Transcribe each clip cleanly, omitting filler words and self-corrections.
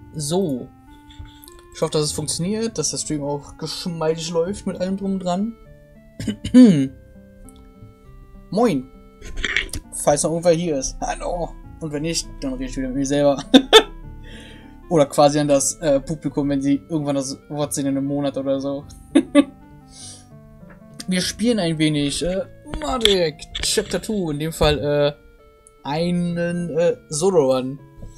So. Ich hoffe, dass es funktioniert, dass der Stream auch geschmeidig läuft mit allem drum und dran. Moin. Falls noch irgendwer hier ist. Hallo. Und wenn nicht, dann rede ich wieder mit mir selber. Oder quasi an das Publikum, wenn sie irgendwann das Wort sehen in einem Monat oder so. Wir spielen ein wenig Mardek Chapter 2. In dem Fall einen Solo-Run.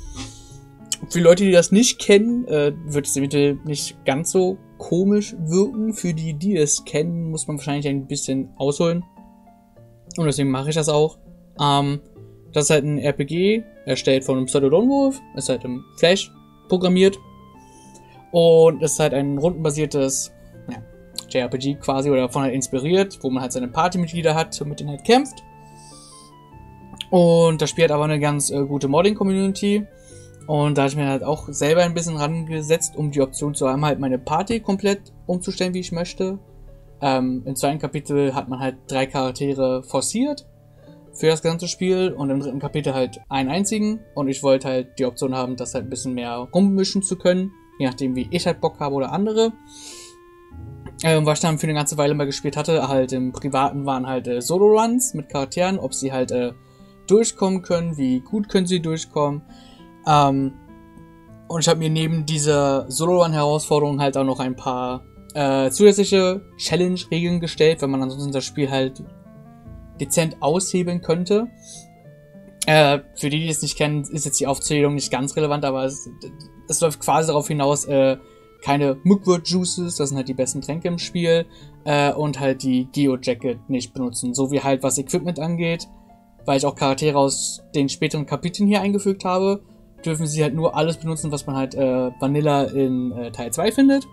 Für Leute, die das nicht kennen, wird es eventuell nicht ganz so komisch wirken. Für die, die es kennen, muss man wahrscheinlich ein bisschen ausholen. Und deswegen mache ich das auch. Das ist halt ein RPG, erstellt von einem Pseudo-Lone-Wolf. Ist halt im Flash programmiert. Und ist halt ein rundenbasiertes JRPG quasi, oder davon halt inspiriert, wo man halt seine Partymitglieder hat und mit denen halt kämpft. Und das Spiel hat aber eine ganz gute Modding-Community. Und da habe ich mir halt auch selber ein bisschen rangesetzt, um die Option zu haben, halt meine Party komplett umzustellen, wie ich möchte. Im zweiten Kapitel hat man halt 3 Charaktere forciert für das ganze Spiel und im dritten Kapitel halt einen einzigen. Und ich wollte halt die Option haben, das halt ein bisschen mehr rummischen zu können, je nachdem wie ich halt Bock habe oder andere. Was ich dann für eine ganze Weile mal gespielt hatte, halt im Privaten waren halt Solo-Runs mit Charakteren, ob sie halt durchkommen können, wie gut können sie durchkommen. Und ich habe mir neben dieser Solo-Run-Herausforderung halt auch noch ein paar zusätzliche Challenge-Regeln gestellt, wenn man ansonsten das Spiel halt dezent aushebeln könnte. Für die es nicht kennen, ist jetzt die Aufzählung nicht ganz relevant, aber es läuft quasi darauf hinaus, keine Mugwort-Juices, das sind halt die besten Tränke im Spiel, und halt die Geo-Jacket nicht benutzen, so wie halt was Equipment angeht, weil ich auch Charaktere aus den späteren Kapiteln hier eingefügt habe, dürfen sie halt nur alles benutzen, was man halt Vanilla in Teil 2 findet.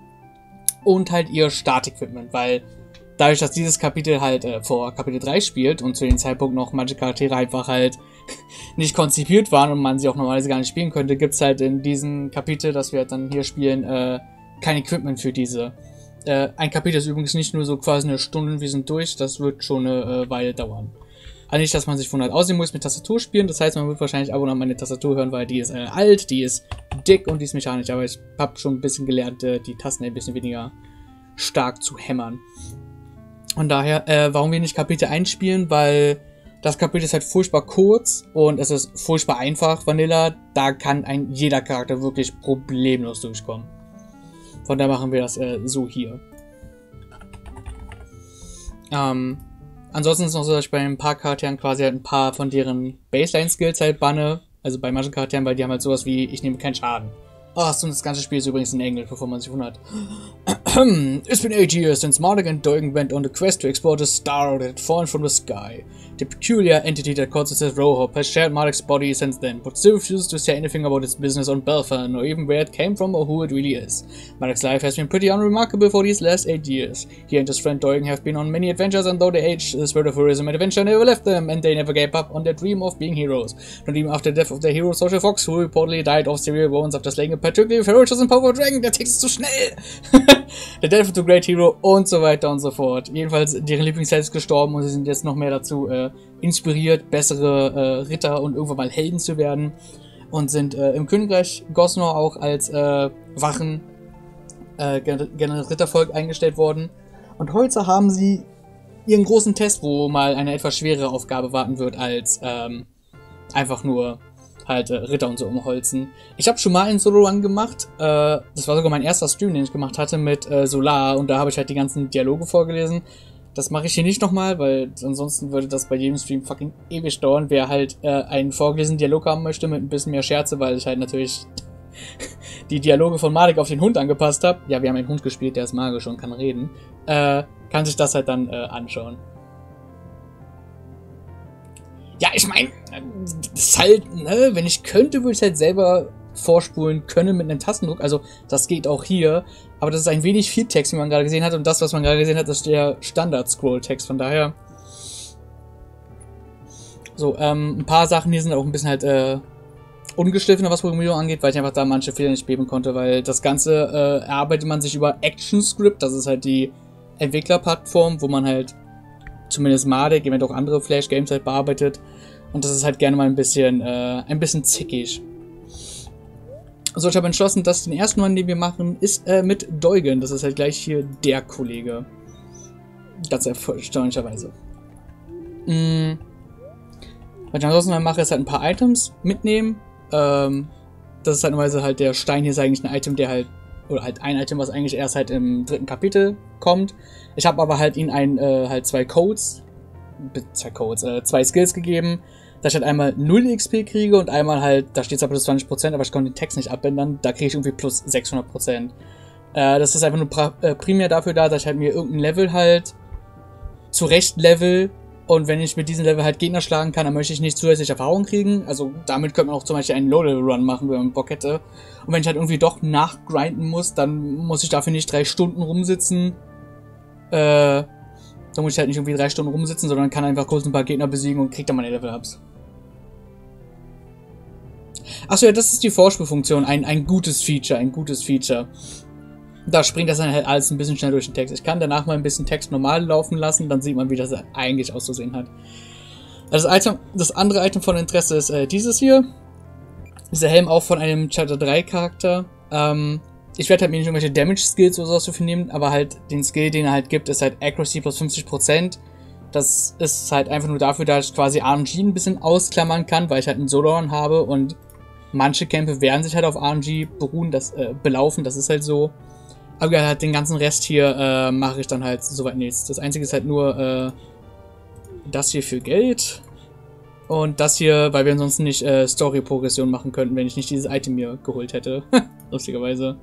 Und halt ihr Start-Equipment, weil dadurch, dass dieses Kapitel halt vor Kapitel 3 spielt und zu dem Zeitpunkt noch manche Charaktere einfach halt nicht konzipiert waren und man sie auch normalerweise gar nicht spielen könnte, gibt es halt in diesem Kapitel, das wir halt dann hier spielen, kein Equipment für diese. Ein Kapitel ist übrigens nicht nur so quasi eine Stunde und wir sind durch, das wird schon eine Weile dauern. Also nicht, dass man sich von halt aussehen muss mit Tastatur spielen, das heißt, man wird wahrscheinlich ab und an meine Tastatur hören, weil die ist alt, die ist dick und die ist mechanisch, aber ich habe schon ein bisschen gelernt, die Tasten ein bisschen weniger stark zu hämmern. Und daher, warum wir nicht Kapitel 1 spielen, weil das Kapitel ist halt furchtbar kurz und es ist furchtbar einfach, Vanilla, da kann jeder Charakter wirklich problemlos durchkommen. Von daher machen wir das so hier. Ansonsten ist es noch so, dass ich bei ein paar Charakteren quasi halt ein paar von deren Baseline-Skills halt banne. Also bei manchen Charakteren, weil die haben halt sowas wie, ich nehme keinen Schaden. Oh, so das ganze Spiel ist übrigens in Englisch, bevor man sich wundert. It's been 8 years since Mardek and Deugen went on the quest to explore the star that had fallen from the sky. The peculiar entity that calls itself Rohop has shared Mardek's body since then, but still refuses to say anything about its business on Belfan, or even where it came from or who it really is. Mardek's life has been pretty unremarkable for these last 8 years. He and his friend Deugen have been on many adventures, and though they aged, the spirit of heroism and adventure never left them, and they never gave up on their dream of being heroes. Not even after the death of their hero Social Fox, who reportedly died of severe wounds after slaying a particularly ferocious and powerful dragon. Der Text ist zu schnell! The Death of the Great Hero und so weiter und so fort. Jedenfalls, deren Lieblingsheld ist gestorben und sie sind jetzt noch mehr dazu inspiriert, bessere Ritter und irgendwann mal Helden zu werden. Und sind im Königreich Gosnor auch als Wachen generell Rittervolk eingestellt worden. Und heute haben sie ihren großen Test, wo mal eine etwas schwerere Aufgabe warten wird, als einfach nur halt Ritter und so umholzen. Ich habe schon mal einen Solo-Run gemacht. Das war sogar mein erster Stream, den ich gemacht hatte mit Solar. Und da habe ich halt die ganzen Dialoge vorgelesen. Das mache ich hier nicht nochmal, weil ansonsten würde das bei jedem Stream fucking ewig dauern. Wer halt einen vorgelesenen Dialog haben möchte mit ein bisschen mehr Scherze, weil ich halt natürlich die Dialoge von Mardek auf den Hund angepasst habe. Ja, wir haben einen Hund gespielt, der ist magisch und kann reden. Kann sich das halt dann anschauen. Ja, ich meine, das ist halt, ne, wenn ich könnte, würde ich halt selber vorspulen können mit einem Tastendruck. Also, das geht auch hier. Aber das ist ein wenig viel Text, wie man gerade gesehen hat. Und das, was man gerade gesehen hat, ist der Standard-Scroll-Text. Von daher. So, ein paar Sachen hier sind auch ein bisschen halt ungeschliffener, was Programmierung angeht, weil ich einfach da manche Fehler nicht beheben konnte. Weil das Ganze erarbeitet man sich über ActionScript. Das ist halt die Entwicklerplattform, wo man halt zumindest Mardek, eventuell auch andere Flash-Games halt bearbeitet. Und das ist halt gerne mal ein bisschen zickig. Also ich habe entschlossen, dass den ersten Mann, den wir machen, ist mit Deugen. Das ist halt gleich hier der Kollege. Ganz erstaunlicherweise. Was ich ansonsten mal mache, ist halt ein paar Items mitnehmen. Das ist halt normalerweise halt der Stein hier ist eigentlich ein Item, der halt, oder halt ein Item, was eigentlich erst halt im 3. Kapitel kommt. Ich habe aber halt ihnen halt zwei Skills gegeben, dass ich halt einmal 0 XP kriege und einmal halt, da steht zwar plus 20%, aber ich konnte den Text nicht abändern, da kriege ich irgendwie plus 600%. Das ist einfach nur primär dafür da, dass ich halt mir irgendein Level halt zurecht level. Und wenn ich mit diesem Level halt Gegner schlagen kann, dann möchte ich nicht zusätzlich Erfahrung kriegen. Also damit könnte man auch zum Beispiel einen Low-Level-Run machen, wenn man Bock hätte. Und wenn ich halt irgendwie doch nachgrinden muss, dann muss ich dafür nicht 3 Stunden rumsitzen. Dann muss ich halt nicht irgendwie 3 Stunden rumsitzen, sondern kann einfach kurz ein paar Gegner besiegen und krieg dann meine Level-Ups. Achso, ja, das ist die Vorspulfunktion. Ein gutes Feature. Da springt das dann halt alles ein bisschen schnell durch den Text. Ich kann danach mal ein bisschen Text normal laufen lassen, dann sieht man, wie das eigentlich auszusehen hat. Also das andere Item von Interesse ist dieses hier. Dieser Helm auch von einem Chapter 3 Charakter. Ich werde halt mir nicht irgendwelche Damage Skills oder sowas dafür nehmen, aber halt den Skill, den er halt gibt, ist halt Accuracy plus 50%. Das ist halt einfach nur dafür, dass ich quasi RNG ein bisschen ausklammern kann, weil ich halt einen Soloran habe und manche Kämpfe werden sich halt auf RNG belaufen, das ist halt so. Aber halt den ganzen Rest hier mache ich dann halt soweit nichts. Das einzige ist halt nur das hier für Geld. Und das hier, weil wir ansonsten nicht Story-Progression machen könnten, wenn ich nicht dieses Item hier geholt hätte. Lustigerweise.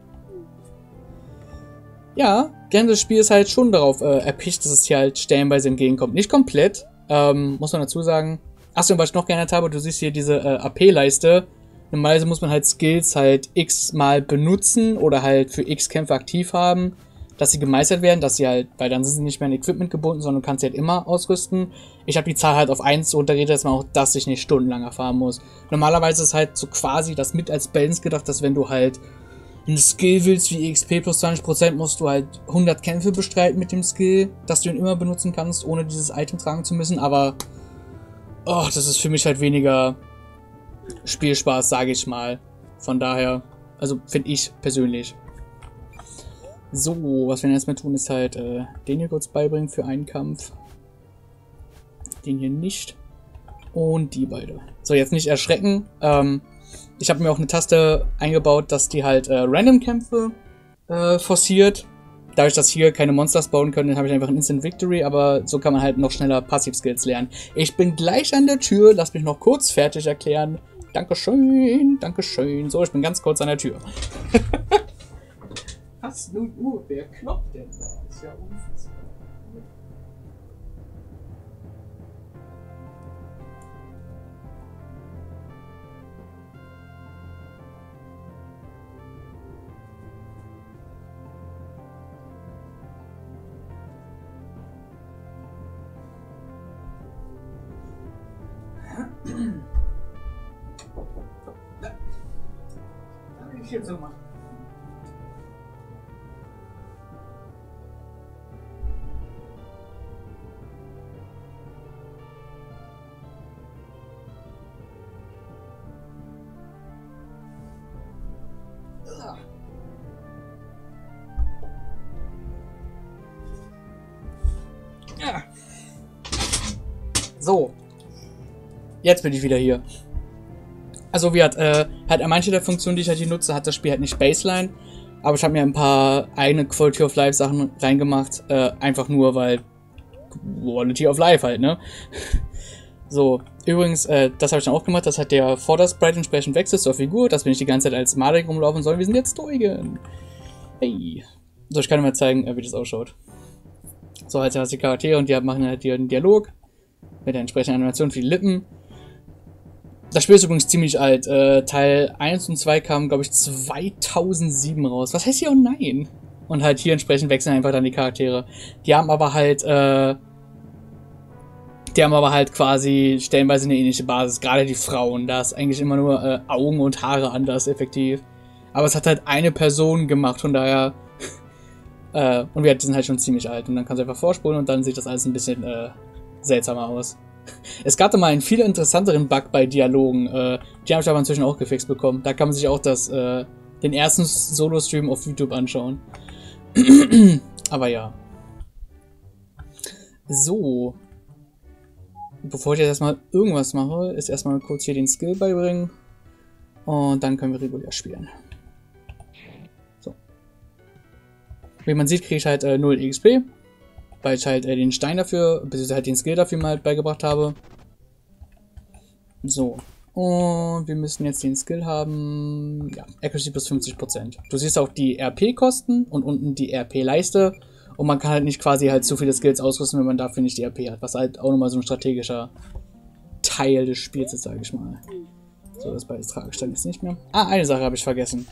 Ja, gerne das Spiel ist halt schon darauf erpicht, dass es hier halt stellenweise entgegenkommt. Nicht komplett, muss man dazu sagen. Achso, was ich noch geändert habe, du siehst hier diese AP-Leiste. Normalerweise muss man halt Skills halt x-mal benutzen oder halt für x Kämpfe aktiv haben, dass sie gemeistert werden, dass sie halt, weil dann sind sie nicht mehr in Equipment gebunden, sondern du kannst sie halt immer ausrüsten. Ich habe die Zahl halt auf 1 runtergeredet, dass man auch das sich nicht stundenlang erfahren muss. Normalerweise ist halt so quasi das mit als Balance gedacht, dass wenn du halt ein Skill willst wie XP plus 20%, musst du halt 100 Kämpfe bestreiten mit dem Skill, dass du ihn immer benutzen kannst, ohne dieses Item tragen zu müssen, aber das ist für mich halt weniger Spielspaß, sage ich mal. Von daher, also finde ich persönlich. So, was wir jetzt mal tun, ist halt den hier kurz beibringen für einen Kampf. Den hier nicht. Und die beide. So, jetzt nicht erschrecken. Ich habe mir auch eine Taste eingebaut, dass die halt Random-Kämpfe forciert. Dadurch, dass hier keine Monster spawnen können, habe ich einfach ein Instant Victory, aber so kann man halt noch schneller Passiv-Skills lernen. Ich bin gleich an der Tür, lass mich noch kurz fertig erklären. Dankeschön, Dankeschön. So, ich bin ganz kurz an der Tür. Was nun wer klopft denn da? Ist ja unfassbar. Da will ich jetzt so machen. Ja. So. Jetzt bin ich wieder hier. Also wie hat manche der Funktionen, die ich halt hier nutze, hat das Spiel halt nicht Baseline. Aber ich habe mir ein paar eigene Quality of Life Sachen reingemacht. Einfach nur, weil Quality of Life halt, ne? So, übrigens, das habe ich dann auch gemacht. Das hat der Vordersprite entsprechend wechselt zur Figur, dass wir nicht die ganze Zeit als Marek rumlaufen sollen. Wir sind jetzt Deugen. Hey. So, ich kann dir mal zeigen, wie das ausschaut. So, halt hast du die Charaktere und die machen halt hier einen Dialog. Mit der entsprechenden Animation für die Lippen. Das Spiel ist übrigens ziemlich alt. Teil 1 und 2 kamen, glaube ich, 2007 raus. Was heißt hier? Oh nein! Und halt hier entsprechend wechseln einfach dann die Charaktere. Die haben aber halt quasi stellenweise eine ähnliche Basis. Gerade die Frauen. Da ist eigentlich immer nur Augen und Haare anders effektiv. Aber es hat halt eine Person gemacht. Von daher... und die sind halt schon ziemlich alt. Und dann kannst du einfach vorspulen und dann sieht das alles ein bisschen seltsamer aus. Es gab da mal einen viel interessanteren Bug bei Dialogen. Die habe ich aber inzwischen auch gefixt bekommen. Da kann man sich auch den ersten Solo-Stream auf YouTube anschauen. Aber ja. So. Bevor ich jetzt erstmal irgendwas mache, ist erstmal kurz hier den Skill beibringen. Und dann können wir regulär spielen. So. Wie man sieht, kriege ich halt 0 XP. Weil ich halt den Stein dafür, beziehungsweise halt den Skill dafür mal beigebracht habe. So. Und wir müssen jetzt den Skill haben. Ja, Accuracy plus 50%. Du siehst auch die RP-Kosten und unten die RP-Leiste. Und man kann halt nicht quasi halt zu viele Skills ausrüsten, wenn man dafür nicht die RP hat. Was halt auch nochmal so ein strategischer Teil des Spiels ist, sage ich mal. So, das Beitrag stand jetzt nicht mehr. Ah, eine Sache habe ich vergessen.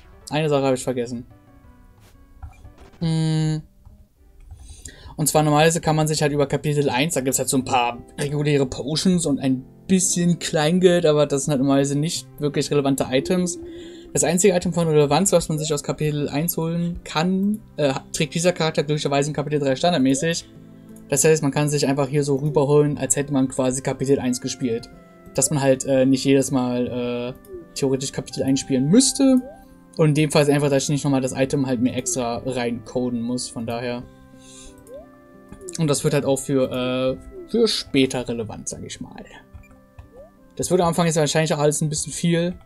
Und zwar normalerweise kann man sich halt über Kapitel 1, da gibt es halt so ein paar reguläre Potions und ein bisschen Kleingeld, aber das sind halt normalerweise nicht wirklich relevante Items. Das einzige Item von Relevanz, was man sich aus Kapitel 1 holen kann, trägt dieser Charakter glücklicherweise in Kapitel 3 standardmäßig. Das heißt, man kann sich einfach hier so rüberholen, als hätte man quasi Kapitel 1 gespielt. Dass man halt nicht jedes Mal theoretisch Kapitel 1 spielen müsste. Und in dem Fall ist einfach, dass ich nicht nochmal das Item halt mir extra reincoden muss, von daher. Und das wird halt auch für später relevant, sage ich mal. Das wird am Anfang jetzt wahrscheinlich auch alles ein bisschen viel.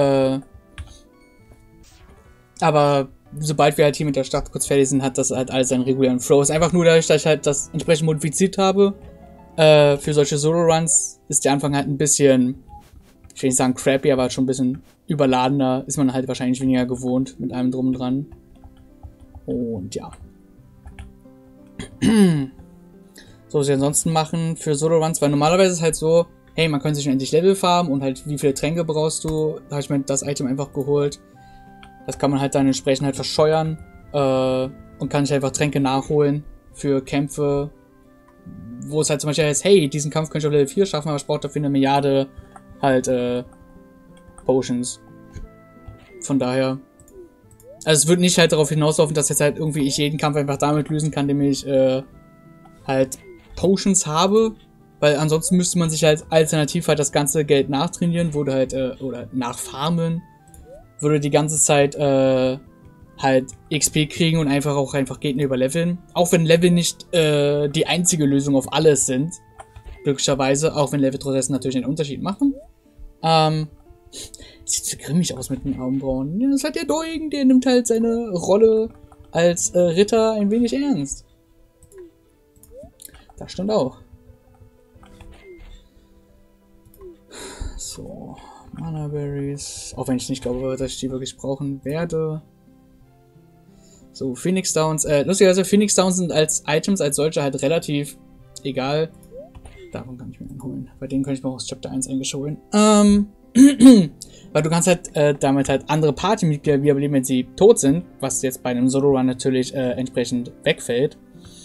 Aber sobald wir halt hier mit der Stadt kurz fertig sind, hat das halt alles seinen regulären Flow. Ist einfach nur dadurch, dass ich halt das entsprechend modifiziert habe. Für solche Solo-Runs ist der Anfang halt ein bisschen, ich will nicht sagen crappy, aber halt schon ein bisschen überladener. Ist man halt wahrscheinlich weniger gewohnt mit allem drum und dran. Und ja. So, was wir ansonsten machen für Solo-Runs, weil normalerweise ist es halt so, hey, man kann sich endlich Level farmen und halt wie viele Tränke brauchst du. Da habe ich mir das Item einfach geholt. Das kann man halt dann entsprechend halt verscheuern und kann sich einfach Tränke nachholen für Kämpfe, wo es halt zum Beispiel heißt, hey, diesen Kampf könnte ich auf Level 4 schaffen, aber ich brauche dafür eine Milliarde halt Potions. Von daher. Also es wird nicht halt darauf hinauslaufen, dass jetzt halt irgendwie ich jeden Kampf einfach damit lösen kann, indem ich halt Potions habe. Weil ansonsten müsste man sich halt alternativ halt das ganze Geld nachtrainieren, würde halt, oder nachfarmen, würde die ganze Zeit halt XP kriegen und einfach Gegner überleveln. Auch wenn Level nicht die einzige Lösung auf alles sind. Glücklicherweise, auch wenn Level trotzdem natürlich einen Unterschied machen. Sieht so grimmig aus mit den Augenbrauen. Ja, das ist halt der Deugen, der nimmt halt seine Rolle als Ritter ein wenig ernst. Das stimmt auch. So, Mana Berries. Auch wenn ich nicht glaube, dass ich die wirklich brauchen werde. So, Phoenix Downs. Lustigerweise, Phoenix Downs sind als Items, als solche halt relativ egal. Davon kann ich mir einen holen. Bei denen könnte ich mir auch aus Chapter 1 eigentlich holen. Weil du kannst halt damit halt andere Partymitglieder wiederbeleben, wenn sie tot sind. Was jetzt bei einem Solo-Run natürlich entsprechend wegfällt.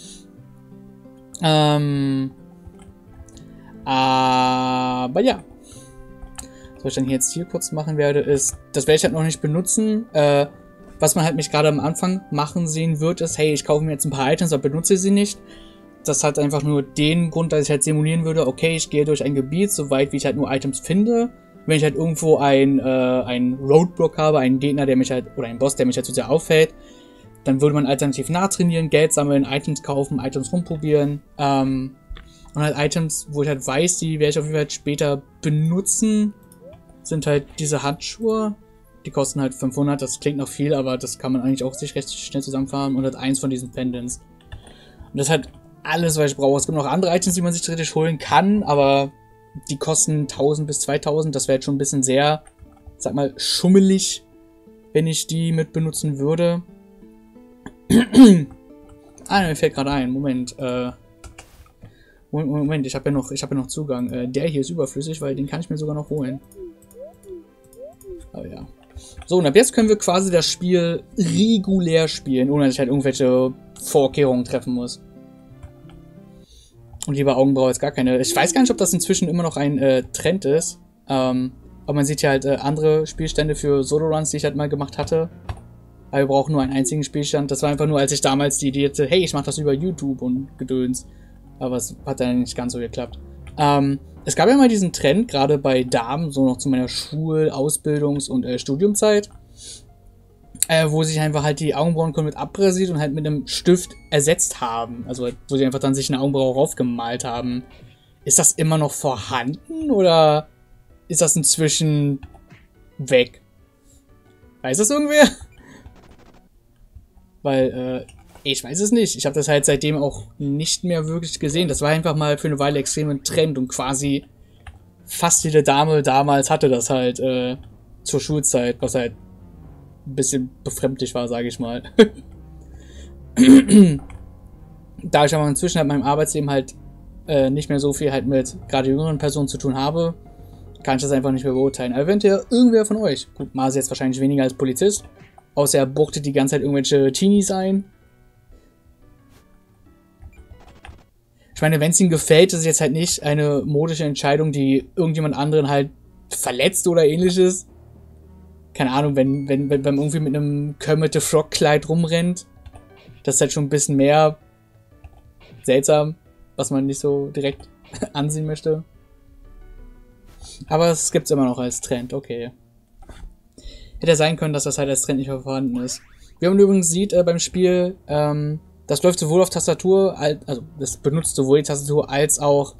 Aber ja. Was ich dann jetzt hier kurz machen werde, ist, das werde ich halt noch nicht benutzen. Was man halt mich gerade am Anfang machen sehen wird, ist, hey, ich kaufe mir jetzt ein paar Items, aber benutze sie nicht. Das hat einfach nur den Grund, dass ich halt simulieren würde, okay, ich gehe durch ein Gebiet, soweit wie ich halt nur Items finde. Wenn ich halt irgendwo ein Roadblock habe, einen Gegner, der mich halt, oder einen Boss, der mich halt zu sehr auffällt, dann würde man alternativ nachtrainieren, Geld sammeln, Items kaufen, Items rumprobieren. Und halt Items, wo ich halt weiß, die werde ich auf jeden Fall später benutzen, sind halt diese Handschuhe. Die kosten halt 500, das klingt noch viel, aber das kann man eigentlich auch sich recht schnell zusammenfahren. Und halt eins von diesen Pendants. Und das ist halt alles, was ich brauche. Es gibt noch andere Items, die man sich theoretisch holen kann, aber die kosten 1000 bis 2000. Das wäre jetzt schon ein bisschen sehr, sag mal, schummelig, wenn ich die mit benutzen würde. Mir fällt gerade ein. Moment, Moment, ich habe ja noch Zugang. Der hier ist überflüssig, weil den kann ich mir sogar noch holen. Aber ja. So, und ab jetzt können wir quasi das Spiel regulär spielen, ohne dass ich halt irgendwelche Vorkehrungen treffen muss. Und lieber Augenbraue jetzt gar keine. Ich weiß gar nicht, ob das inzwischen immer noch ein Trend ist. Aber man sieht ja halt andere Spielstände für Solo-Runs, die ich halt mal gemacht hatte. Aber wir brauchen nur einen einzigen Spielstand. Das war einfach nur, als ich damals die Idee hatte, hey, ich mache das über YouTube und Gedöns. Aber es hat dann nicht ganz so geklappt. Es gab ja mal diesen Trend, gerade bei Damen, so noch zu meiner Schul-, Ausbildungs- und Studiumzeit, wo sich einfach halt die Augenbrauen mit abrasiert und halt mit einem Stift ersetzt haben. Also wo sie einfach dann sich eine Augenbraue raufgemalt haben. Ist das immer noch vorhanden oder ist das inzwischen weg? Weiß das irgendwer? Weil, ich weiß es nicht. Ich habe das halt seitdem auch nicht mehr wirklich gesehen. Das war einfach mal für eine Weile extrem ein Trend und quasi fast jede Dame damals hatte das halt zur Schulzeit, was halt ein bisschen befremdlich war, sage ich mal. Da ich aber inzwischen halt in meinem Arbeitsleben halt nicht mehr so viel halt mit gerade jüngeren Personen zu tun habe, kann ich das einfach nicht mehr beurteilen. Aber eventuell irgendwer von euch, gut, Mase jetzt wahrscheinlich weniger als Polizist, außer er buchtet die ganze Zeit irgendwelche Teenies ein. Ich meine, wenn es ihm gefällt, ist es jetzt halt nicht eine modische Entscheidung, die irgendjemand anderen halt verletzt oder ähnliches. Keine Ahnung, wenn man irgendwie mit einem Kermit the Frog Kleid rumrennt, das ist halt schon ein bisschen mehr seltsam, was man nicht so direkt ansehen möchte. Aber es gibt's immer noch als Trend, okay. Hätte sein können, dass das halt als Trend nicht mehr vorhanden ist. Wie man übrigens sieht beim Spiel, das läuft sowohl auf Tastatur, also das benutzt sowohl die Tastatur als auch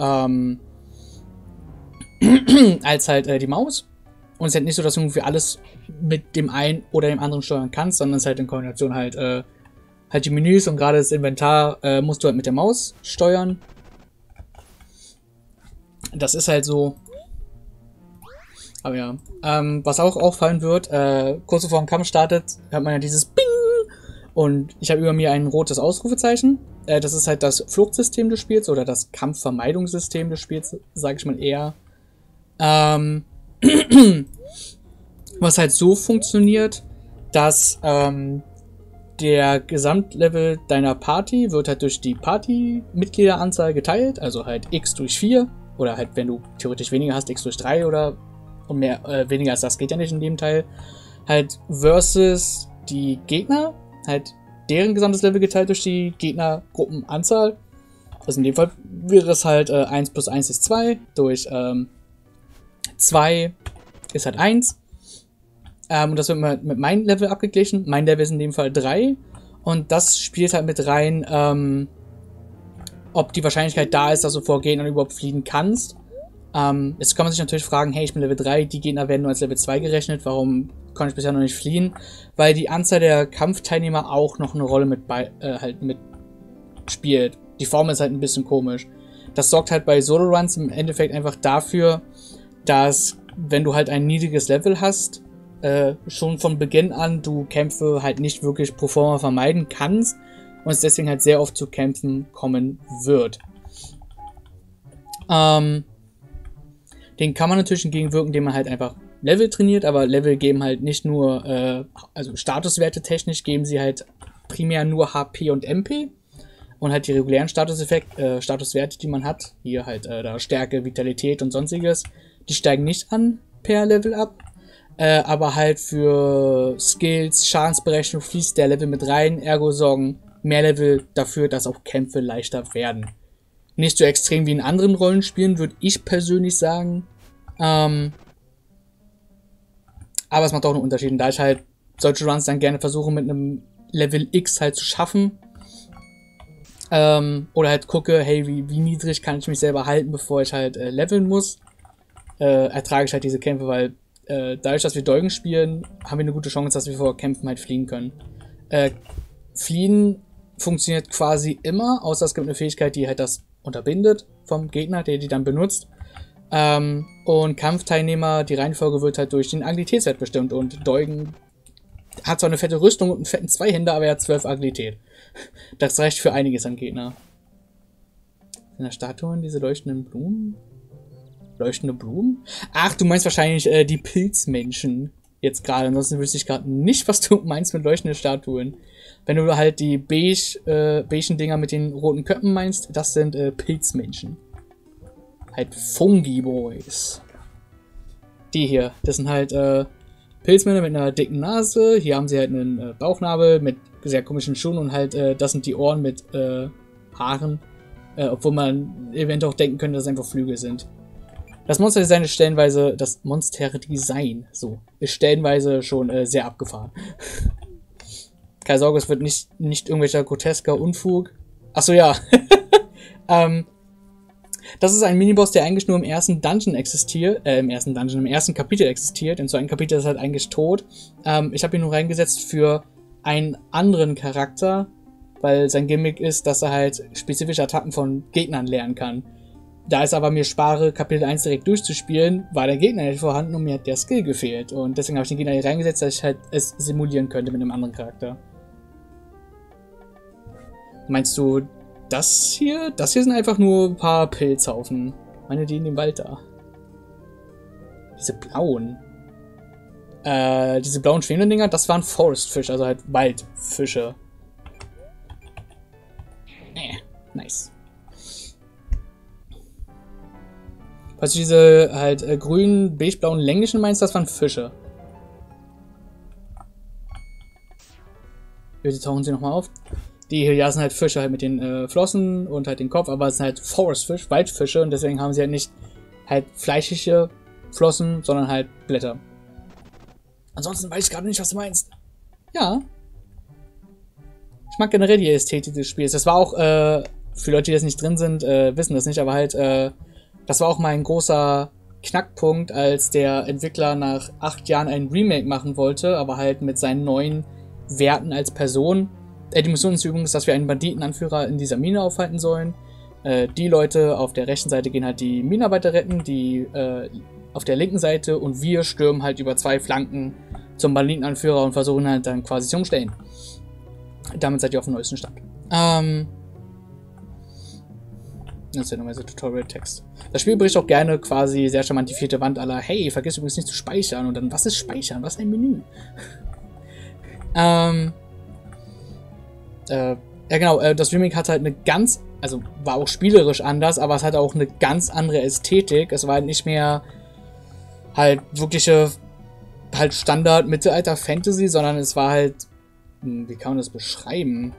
als halt die Maus. Und es ist halt nicht so, dass du irgendwie alles mit dem einen oder dem anderen steuern kannst, sondern es ist halt in Kombination halt halt die Menüs und gerade das Inventar musst du halt mit der Maus steuern. Das ist halt so. Aber ja. Was auch auffallen wird, kurz bevor ein Kampf startet, hat man ja dieses Bing! Und ich habe über mir ein rotes Ausrufezeichen. Das ist halt das Fluchtsystem des Spiels oder das Kampfvermeidungssystem des Spiels, sage ich mal eher. Was halt so funktioniert, dass der Gesamtlevel deiner Party wird halt durch die Party-Mitgliederanzahl geteilt, also halt x durch 4 oder halt, wenn du theoretisch weniger hast, x durch 3 oder und mehr, weniger als das geht ja nicht in dem Teil, halt versus die Gegner, halt deren gesamtes Level geteilt durch die Gegnergruppenanzahl. Also in dem Fall wäre es halt 1 plus 1 ist 2, durch 2 ist halt 1. Und das wird mit meinem Level abgeglichen. Mein Level ist in dem Fall 3. Und das spielt halt mit rein, ob die Wahrscheinlichkeit da ist, dass du vor Gegnern überhaupt fliehen kannst. Jetzt kann man sich natürlich fragen, hey, ich bin Level 3, die Gegner werden nur als Level 2 gerechnet, warum kann ich bisher noch nicht fliehen? Weil die Anzahl der Kampfteilnehmer auch noch eine Rolle mit spielt. Die Formel ist halt ein bisschen komisch. Das sorgt halt bei Solo-Runs im Endeffekt einfach dafür, dass, wenn du halt ein niedriges Level hast, schon von Beginn an du Kämpfe halt nicht wirklich pro forma vermeiden kannst und es deswegen halt sehr oft zu Kämpfen kommen wird. Den kann man natürlich entgegenwirken, indem man halt einfach Level trainiert, aber Level geben halt nicht nur, also Statuswerte technisch geben sie halt primär nur HP und MP und halt die regulären Statuswerte, die man hat, hier halt da Stärke, Vitalität und sonstiges, die steigen nicht an per Level up, aber halt für Skills, Schadensberechnung fließt der Level mit rein, ergo sorgen mehr Level dafür, dass auch Kämpfe leichter werden. Nicht so extrem wie in anderen Rollenspielen, würde ich persönlich sagen. Aber es macht auch einen Unterschied. Und da ich halt solche Runs dann gerne versuche, mit einem Level X halt zu schaffen. Oder halt gucke, hey, wie niedrig kann ich mich selber halten, bevor ich halt leveln muss. Ertrage ich halt diese Kämpfe, weil dadurch, dass wir Dolgen spielen, haben wir eine gute Chance, dass wir vor Kämpfen halt fliehen können. Fliehen funktioniert quasi immer, außer es gibt eine Fähigkeit, die halt das unterbindet vom Gegner, der die dann benutzt. Und Kampfteilnehmer, die Reihenfolge wird halt durch den Agilitätswert bestimmt. Und Dolgen hat zwar eine fette Rüstung und einen fetten Zweihänder, aber er hat 12 Agilität. Das reicht für einiges an Gegner. In der Statuen diese leuchtenden Blumen? Leuchtende Blumen? Ach, du meinst wahrscheinlich die Pilzmenschen. Jetzt gerade, ansonsten wüsste ich gerade nicht, was du meinst mit leuchtenden Statuen. Wenn du halt die beigen Dinger mit den roten Köpfen meinst, das sind Pilzmenschen. Halt Fungi Boys. Die hier, das sind halt Pilzmänner mit einer dicken Nase. Hier haben sie halt einen Bauchnabel mit sehr komischen Schuhen und halt, das sind die Ohren mit Haaren. Obwohl man eventuell auch denken könnte, dass es einfach Flügel sind. Das Monsterdesign ist stellenweise, das Monsterdesign, so, ist stellenweise schon sehr abgefahren. Keine Sorge, es wird nicht irgendwelcher grotesker Unfug. Achso, ja. Das ist ein Miniboss, der eigentlich nur im ersten Dungeon existiert, im ersten Kapitel existiert. In so einem Kapitel ist er halt eigentlich tot. Ich habe ihn nur reingesetzt für einen anderen Charakter, weil sein Gimmick ist, dass er halt spezifische Attacken von Gegnern lernen kann. Da es aber mir spare, Kapitel 1 direkt durchzuspielen, war der Gegner nicht vorhanden und mir hat der Skill gefehlt. Und deswegen habe ich den Gegner hier reingesetzt, dass ich halt es simulieren könnte mit einem anderen Charakter. Meinst du, das hier? Das hier sind einfach nur ein paar Pilzhaufen. Meine die in dem Wald da. Diese blauen. Diese blauen schwebenden Dinger, das waren Forestfish, also halt Waldfische. Nice. Was du diese halt grünen, beige-blauen länglichen meinst, das waren Fische. Bitte tauchen sie nochmal auf. Die hier sind halt Fische halt mit den Flossen und halt den Kopf, aber es sind halt Forestfish, Waldfische und deswegen haben sie halt nicht halt fleischliche Flossen, sondern halt Blätter. Ansonsten weiß ich gerade nicht, was du meinst. Ja. Ich mag generell die Ästhetik des Spiels. Das war auch, für Leute, die jetzt nicht drin sind, wissen das nicht, aber halt, das war auch mein großer Knackpunkt, als der Entwickler nach 8 Jahren ein Remake machen wollte, aber halt mit seinen neuen Werten als Person. Die Missionsübung ist, dass wir einen Banditenanführer in dieser Mine aufhalten sollen. Die Leute auf der rechten Seite gehen halt die Minenarbeiter retten, die auf der linken Seite, und wir stürmen halt über 2 Flanken zum Banditenanführer und versuchen halt dann quasi zu umstellen. Damit seid ihr auf dem neuesten Stand. Das ist ja nochmal so Tutorial-Text. Das Spiel bricht auch gerne quasi sehr charmant die 4. Wand aller, hey, vergiss übrigens nicht zu speichern. Und dann, was ist speichern? Was ist ein Menü? Ja genau, das Remake hat halt eine ganz, also war auch spielerisch anders, aber es hatte auch eine ganz andere Ästhetik. Es war halt nicht mehr halt wirkliche, halt Standard Mittelalter Fantasy, sondern es war halt, wie kann man das beschreiben?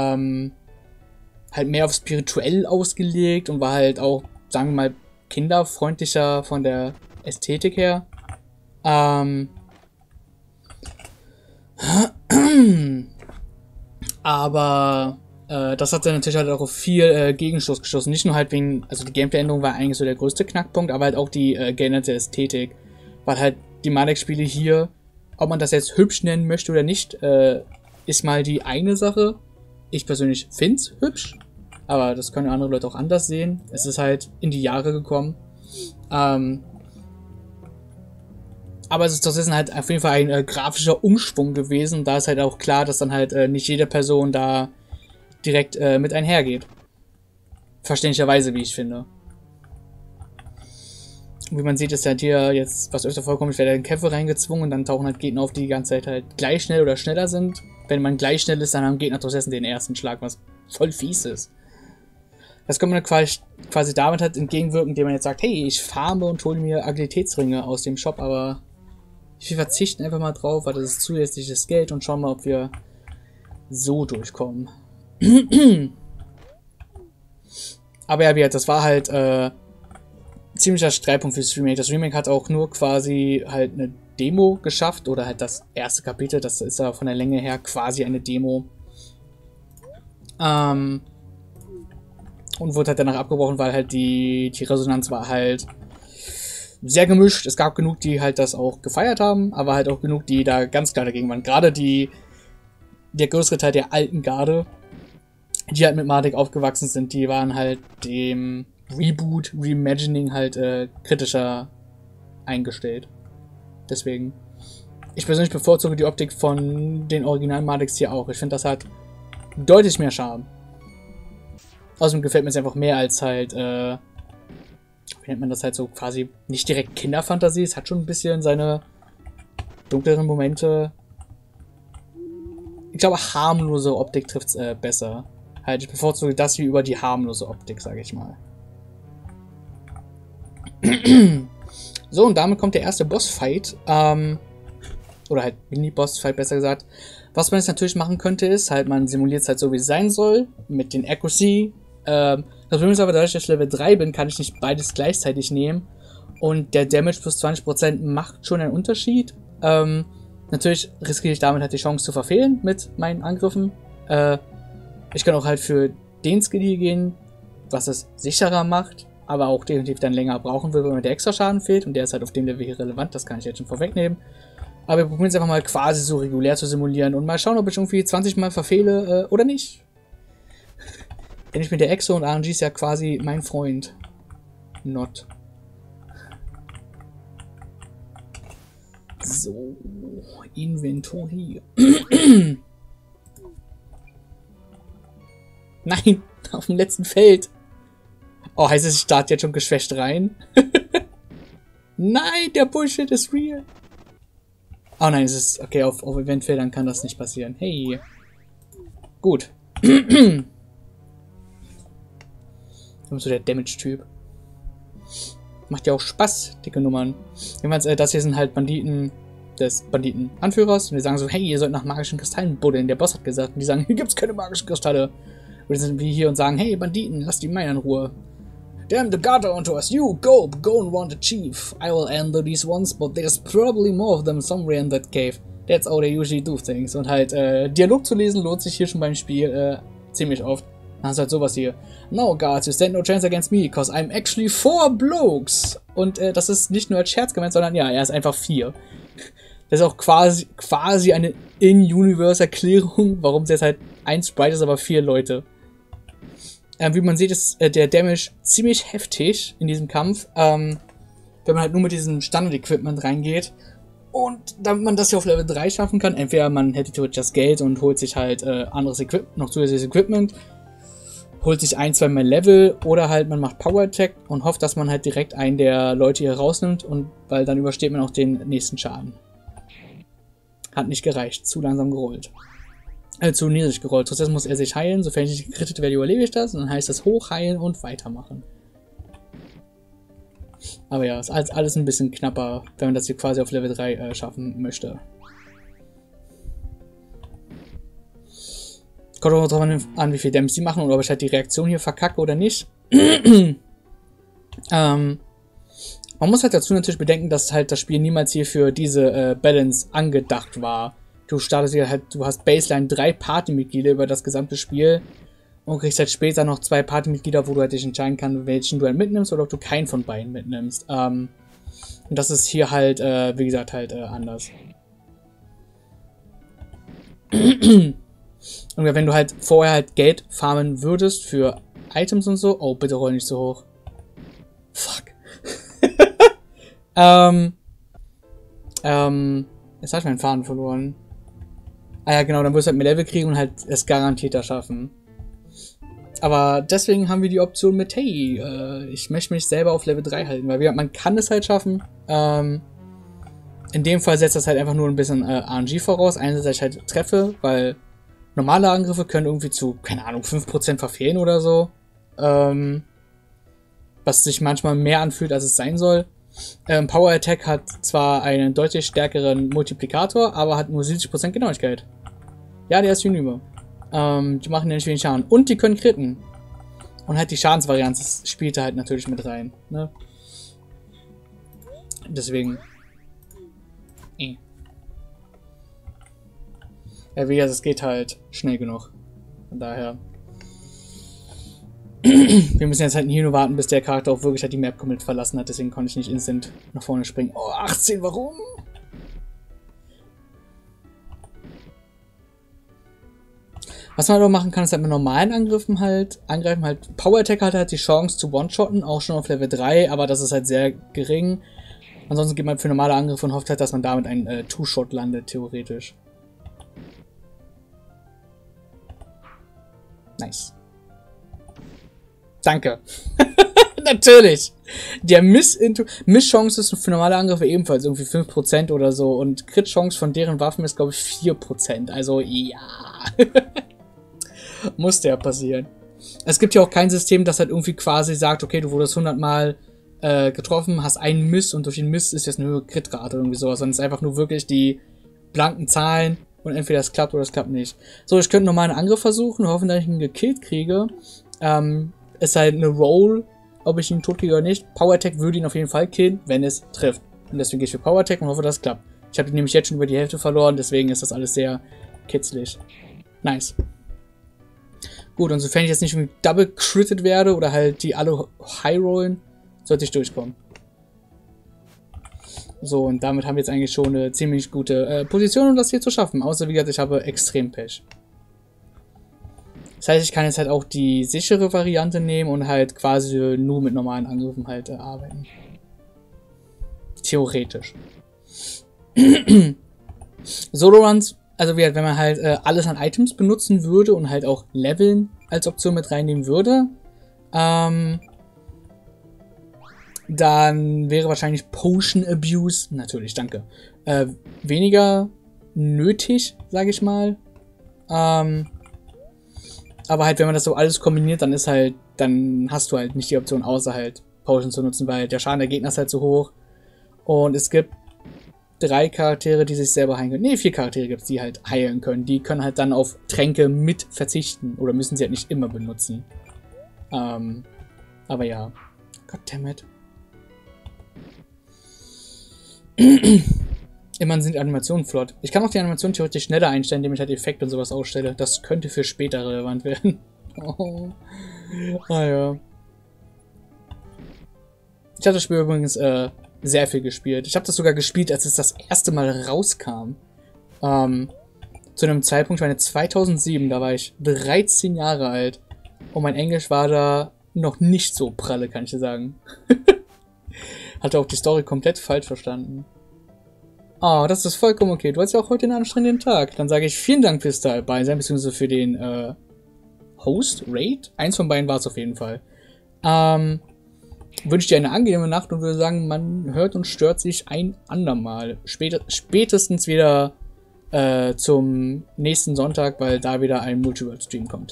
Halt mehr auf spirituell ausgelegt und war halt auch, sagen wir mal, kinderfreundlicher von der Ästhetik her. Aber das hat dann natürlich halt auch auf viel Gegenstoß gestoßen. Nicht nur halt wegen, also die Gameplay-Änderung war eigentlich so der größte Knackpunkt, aber halt auch die geänderte Ästhetik. Weil halt die Madek-Spiele hier, ob man das jetzt hübsch nennen möchte oder nicht, ist mal die eine Sache. Ich persönlich finde es hübsch, aber das können andere Leute auch anders sehen. Es ist halt in die Jahre gekommen. Aber das ist halt auf jeden Fall ein grafischer Umschwung gewesen. Da ist halt auch klar, dass dann halt nicht jede Person da direkt mit einhergeht. Verständlicherweise, wie ich finde. Wie man sieht, ist halt hier jetzt, was öfter vorkommt, ich werde in Kämpfe reingezwungen und dann tauchen halt Gegner auf, die die ganze Zeit halt gleich schnell oder schneller sind. Wenn man gleich schnell ist, dann haben Gegner trotzdem den ersten Schlag, was voll fies ist. Das kann man quasi damit halt entgegenwirken, indem man jetzt sagt, hey, ich farme und hole mir Agilitätsringe aus dem Shop, aber wir verzichten einfach mal drauf, weil das ist zusätzliches Geld und schauen mal, ob wir so durchkommen. Aber ja, wie gesagt, das war halt ziemlicher Streitpunkt fürs Remake. Das Remake hat auch nur quasi halt eine Demo geschafft, oder halt das erste Kapitel, das ist ja von der Länge her quasi eine Demo. Und wurde halt danach abgebrochen, weil halt die Resonanz war halt sehr gemischt. Es gab genug, die halt das auch gefeiert haben, aber halt auch genug, die da ganz klar dagegen waren. Gerade der größere Teil der alten Garde, die halt mit Madek aufgewachsen sind, die waren halt dem Reboot, Reimagining halt kritischer eingestellt. Deswegen, ich persönlich bevorzuge die Optik von den originalen Madeks hier auch. Ich finde, das hat deutlich mehr Charme. Außerdem gefällt mir es einfach mehr als halt, wie nennt man das halt so, quasi nicht direkt Kinderfantasie. Es hat schon ein bisschen seine dunkleren Momente. Ich glaube, harmlose Optik trifft es besser. Halt, ich bevorzuge das hier über die harmlose Optik, sage ich mal. So, und damit kommt der erste Bossfight. Oder halt Mini-Bossfight, besser gesagt. Was man jetzt natürlich machen könnte, ist halt, man simuliert es halt so, wie es sein soll. Mit den Accuracy. Das Problem ist aber, dadurch, dass ich Level 3 bin, kann ich nicht beides gleichzeitig nehmen. Und der Damage plus 20% macht schon einen Unterschied. Natürlich riskiere ich damit halt die Chance zu verfehlen mit meinen Angriffen. Ich kann auch halt für den Skill hier gehen, was es sicherer macht, aber auch definitiv dann länger brauchen will, wenn mir der extra Schaden fehlt. Und der ist halt auf dem Level hier relevant, das kann ich jetzt schon vorwegnehmen. Aber wir probieren es einfach mal quasi so regulär zu simulieren und mal schauen, ob ich irgendwie 20 Mal verfehle oder nicht. Denn ich bin der Exo und RNG ist ja quasi mein Freund. Not. So, Inventory. Nein, auf dem letzten Feld. Oh, heißt es, ich starte jetzt schon geschwächt rein? Nein, der Bullshit ist real. Oh nein, es ist... Okay, auf Eventfeldern kann das nicht passieren. Hey. Gut. Du bist so der Damage-Typ. Macht ja auch Spaß, dicke Nummern. Jedenfalls, das hier sind halt Banditen des Banditen-Anführers. Und die sagen so, hey, ihr sollt nach magischen Kristallen buddeln. Der Boss hat gesagt. Und die sagen, hier gibt's keine magischen Kristalle. Und die sind wie hier und sagen, hey, Banditen, lasst die Miner in Ruhe. Damn the guard onto us, you, go and warn the chief. I will handle these ones, but there's probably more of them somewhere in that cave. That's how they usually do things. Und halt, Dialog zu lesen lohnt sich hier schon beim Spiel, ziemlich oft. Dann hast du halt sowas hier. No, guards, you stand no chance against me, cause I'm actually 4 blokes. Und, das ist nicht nur als Scherz gemeint, sondern ja, er ist einfach 4. Das ist auch quasi eine In-Universe-Erklärung, warum es jetzt halt 1 Sprite ist, aber 4 Leute. Wie man sieht, ist der Damage ziemlich heftig in diesem Kampf, wenn man halt nur mit diesem Standard-Equipment reingeht. Und damit man das hier auf Level 3 schaffen kann, entweder man hätte theoretisch das Geld und holt sich halt anderes Equipment, noch zusätzliches Equipment, holt sich 1-2 mehr Level, oder halt man macht Power Attack und hofft, dass man halt direkt einen der Leute hier rausnimmt, und weil dann übersteht man auch den nächsten Schaden. Hat nicht gereicht, zu langsam gerollt. Zu niedrig gerollt. Trotzdem muss er sich heilen. Sofern ich nicht gekrittet werde, überlebe ich das. Und dann heißt das hochheilen und weitermachen. Aber ja, ist alles ein bisschen knapper, wenn man das hier quasi auf Level 3 schaffen möchte. Kommt auch darauf an, wie viel Damage sie machen und ob ich halt die Reaktion hier verkacke oder nicht. Man muss halt dazu natürlich bedenken, dass halt das Spiel niemals hier für diese Balance angedacht war. Du startest hier halt, du hast Baseline 3 Partymitglieder über das gesamte Spiel und kriegst halt später noch 2 Partymitglieder, wo du halt dich entscheiden kannst, welchen du halt mitnimmst oder ob du keinen von beiden mitnimmst. Und das ist hier halt, wie gesagt, halt anders. Und wenn du halt vorher halt Geld farmen würdest für Items und so, oh, bitte roll nicht so hoch. Fuck. Jetzt habe ich meinen Faden verloren. Ah ja, genau, dann wirst du halt mehr Level kriegen und halt es garantierter schaffen. Aber deswegen haben wir die Option mit, hey, ich möchte mich selber auf Level 3 halten, weil man kann es halt schaffen. In dem Fall setzt das halt einfach nur ein bisschen RNG voraus. Einerseits, dass ich halt treffe, weil normale Angriffe können irgendwie zu, keine Ahnung, 5% verfehlen oder so. Was sich manchmal mehr anfühlt, als es sein soll. Power Attack hat zwar einen deutlich stärkeren Multiplikator, aber hat nur 70% Genauigkeit. Ja, der ist hinüber. Die machen ja nicht wenig Schaden. Und die können critten. Und halt die Schadensvarianz spielt da halt natürlich mit rein. Ne? Deswegen. Ja, wie gesagt, es geht halt schnell genug. Von daher. Wir müssen jetzt halt hier nur warten, bis der Charakter auch wirklich halt die Map komplett verlassen hat. Deswegen konnte ich nicht instant nach vorne springen. Oh, 18, warum? Was man aber machen kann, ist halt mit normalen Angriffen halt angreifen. Halt Power Attack hat halt die Chance zu One-Shotten, auch schon auf Level 3, aber das ist halt sehr gering. Ansonsten geht man halt für normale Angriffe und hofft halt, dass man damit einen Two-Shot landet, theoretisch. Nice. Danke. Natürlich. Der Misschance ist für normale Angriffe ebenfalls irgendwie 5% oder so. Und Crit-Chance von deren Waffen ist, glaube ich, 4%. Also, ja. Musste ja passieren. Es gibt ja auch kein System, das halt irgendwie quasi sagt, okay, du wurdest 100 Mal getroffen, hast einen Miss und durch den Miss ist jetzt eine höhere Crit-Rate oder irgendwie sowas. Sondern es ist einfach nur wirklich die blanken Zahlen und entweder es klappt oder es klappt nicht. So, ich könnte nochmal einen Angriff versuchen und hoffen, dass ich ihn gekillt kriege. Ist halt eine Roll ob ich ihn tot kriege oder nicht. Power Attack würde ihn auf jeden Fall killen, wenn es trifft. Und deswegen gehe ich für Power Attack und hoffe, dass es klappt. Ich habe ihn nämlich jetzt schon über die Hälfte verloren, deswegen ist das alles sehr kitzlig. Nice. Gut, und sofern ich jetzt nicht irgendwie double critted werde oder halt die alle high rollen, sollte ich durchkommen. So, und damit haben wir jetzt eigentlich schon eine ziemlich gute Position, um das hier zu schaffen. Außer, wie gesagt, ich habe extrem Pech. Das heißt, ich kann jetzt halt auch die sichere Variante nehmen und halt quasi nur mit normalen Angriffen halt arbeiten. Theoretisch. Solo-Runs, also wie halt, wenn man halt alles an Items benutzen würde und halt auch Leveln als Option mit reinnehmen würde, dann wäre wahrscheinlich Potion Abuse, natürlich, danke, weniger nötig, sage ich mal. Aber halt, wenn man das so alles kombiniert, dann ist halt, dann hast du halt nicht die Option, außer halt Potion zu nutzen, weil der Schaden der Gegner ist halt so hoch. Und es gibt 3 Charaktere, die sich selber heilen können. Ne, 4 Charaktere gibt es, die halt heilen können. Die können halt dann auf Tränke mit verzichten. Oder müssen sie halt nicht immer benutzen. Aber ja. Goddammit. Immerhin sind Animationen flott. Ich kann auch die Animation theoretisch schneller einstellen, indem ich halt Effekte und sowas ausstelle. Das könnte für später relevant werden. Oh. Ah ja. Ich habe das Spiel übrigens sehr viel gespielt. Ich habe das sogar gespielt, als es das erste Mal rauskam. Zu einem Zeitpunkt, ich meine 2007, da war ich 13 Jahre alt. Und mein Englisch war da noch nicht so pralle, kann ich dir sagen. Hatte auch die Story komplett falsch verstanden. Oh, das ist vollkommen okay. Du hast ja auch heute einen anstrengenden Tag. Dann sage ich vielen Dank fürs dabei sein, beziehungsweise für den Host, Raid. Eins von beiden war es auf jeden Fall. Wünsche dir eine angenehme Nacht und würde sagen, man hört und stört sich ein andermal. Spätestens wieder zum nächsten Sonntag, weil da wieder ein Multiworld-Stream kommt.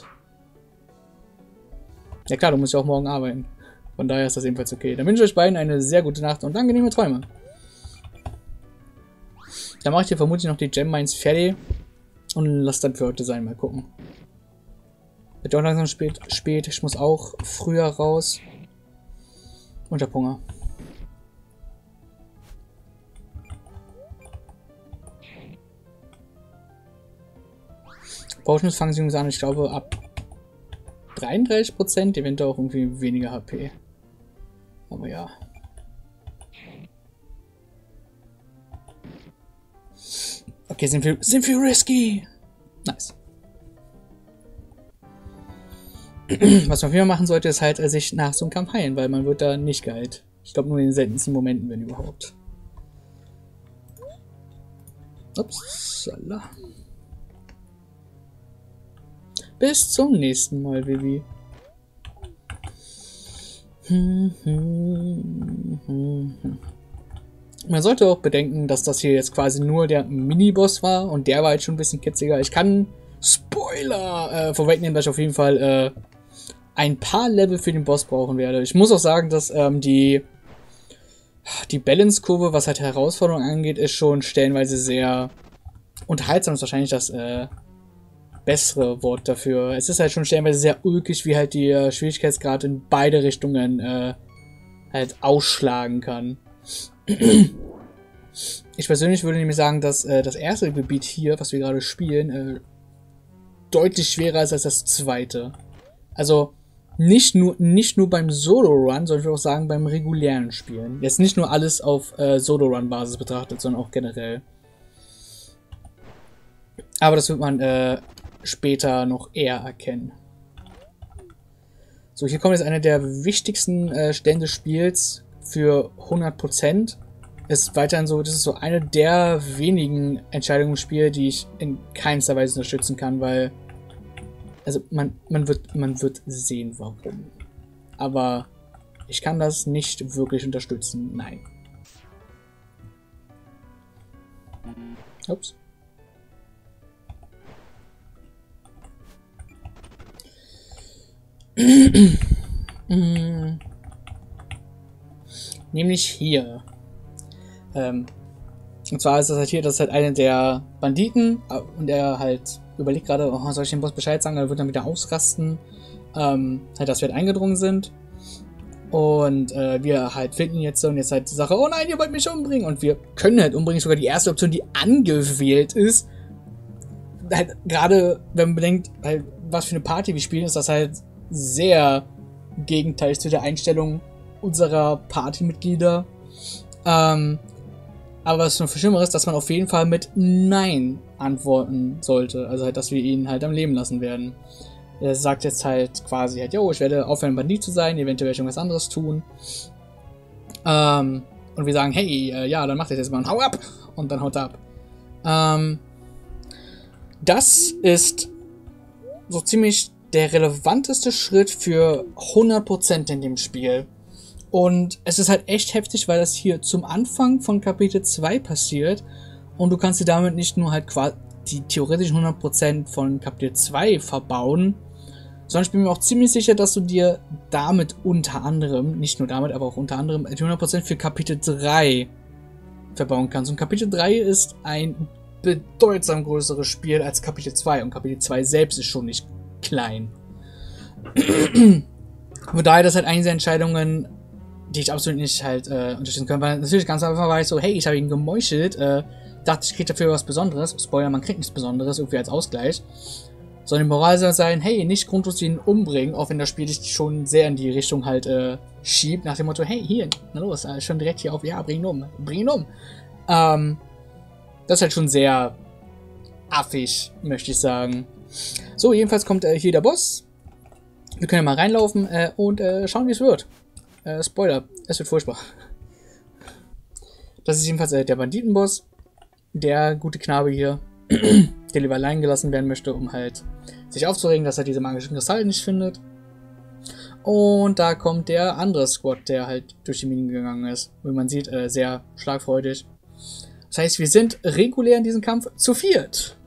Ja klar, du musst ja auch morgen arbeiten. Von daher ist das ebenfalls okay. Dann wünsche ich euch beiden eine sehr gute Nacht und angenehme Träume. Dann mache ich hier vermutlich noch die Gem Mines fertig und lass dann für heute sein. Mal gucken. Wird auch langsam spät. Ich muss auch früher raus. Und hab Hunger. Potions fangen sie übrigens an, ich glaube ab 33%, eventuell auch irgendwie weniger HP. Aber ja. Okay, sind wir risky. Nice. Was man immer machen sollte, ist halt sich nach so einem Kampf heilen, weil man wird da nicht geheilt. Ich glaube nur in den seltensten Momenten, wenn überhaupt. Upsala. Bis zum nächsten Mal, Vivi. Man sollte auch bedenken, dass das hier jetzt quasi nur der Mini-Boss war und der war jetzt schon ein bisschen kitziger. Ich kann Spoiler vorwegnehmen, dass ich auf jeden Fall ein paar Level für den Boss brauchen werde. Ich muss auch sagen, dass die Balance-Kurve, was halt Herausforderungen angeht, ist schon stellenweise sehr unterhaltsam. Ist wahrscheinlich das bessere Wort dafür. Es ist halt schon stellenweise sehr ulkig, wie halt der Schwierigkeitsgrad in beide Richtungen halt ausschlagen kann. Ich persönlich würde nämlich sagen, dass das erste Gebiet hier, was wir gerade spielen, deutlich schwerer ist als das zweite. Also nicht nur beim Solo-Run, sondern ich würde auch sagen beim regulären Spielen. Jetzt nicht nur alles auf Solo-Run-Basis betrachtet, sondern auch generell. Aber das wird man später noch eher erkennen. So, hier kommt jetzt eine der wichtigsten Stellen des Spiels für 100%. Ist weiterhin so, das ist so eine der wenigen Entscheidungen im Spiel, die ich in keinster Weise unterstützen kann, weil also man wird sehen, warum. Aber ich kann das nicht wirklich unterstützen, nein. Ups. Nämlich hier. Und zwar ist das halt hier, das ist halt einer der Banditen und er halt überlegt gerade, oh, soll ich dem Boss Bescheid sagen, er wird dann wieder ausrasten, halt, dass wir halt eingedrungen sind. Und wir halt finden ihn jetzt so und jetzt halt die Sache, oh nein, ihr wollt mich umbringen. Und wir können halt umbringen, sogar die erste Option, die angewählt ist. Halt gerade, wenn man bedenkt, halt, was für eine Party wir spielen, ist das halt sehr gegenteilig zu der Einstellung unserer Partymitglieder. Aber was noch viel schlimmer ist, dass man auf jeden Fall mit Nein antworten sollte. Also halt, dass wir ihn halt am Leben lassen werden. Er sagt jetzt halt quasi halt, yo, ich werde aufhören, Bandit zu sein, eventuell werde ich irgendwas anderes tun. Und wir sagen, hey, ja, dann macht das jetzt mal und hau ab! Und dann haut er ab. Das ist so ziemlich der relevanteste Schritt für 100% in dem Spiel. Und es ist halt echt heftig, weil das hier zum Anfang von Kapitel 2 passiert. Und du kannst dir damit nicht nur halt quasi die theoretischen 100% von Kapitel 2 verbauen, sondern ich bin mir auch ziemlich sicher, dass du dir damit unter anderem, nicht nur damit, aber auch unter anderem die 100% für Kapitel 3 verbauen kannst. Und Kapitel 3 ist ein bedeutsam größeres Spiel als Kapitel 2 und Kapitel 2 selbst ist schon nicht klein. Von daher, das halt eine der Entscheidungen, die ich absolut nicht halt unterstützen kann, weil natürlich ganz einfach war ich so, hey, ich habe ihn gemeuchelt, dachte, ich kriege dafür was Besonderes. Spoiler, man kriegt nichts Besonderes, irgendwie als Ausgleich. Sondern die Moral soll sein, hey, nicht grundlos ihn umbringen, auch wenn das Spiel dich schon sehr in die Richtung halt schiebt, nach dem Motto, hey, hier, na los, schon direkt hier auf, ja, bring ihn um. Das ist halt schon sehr affig, möchte ich sagen. So, jedenfalls kommt hier der Boss. Wir können ja mal reinlaufen und schauen, wie es wird. Spoiler, es wird furchtbar. Das ist jedenfalls der Banditenboss. Der gute Knabe hier, der lieber allein gelassen werden möchte, um halt sich aufzuregen, dass er diese magischen Kristalle nicht findet. Und da kommt der andere Squad, der halt durch die Minen gegangen ist. Wie man sieht, sehr schlagfreudig. Das heißt, wir sind regulär in diesem Kampf zu viert.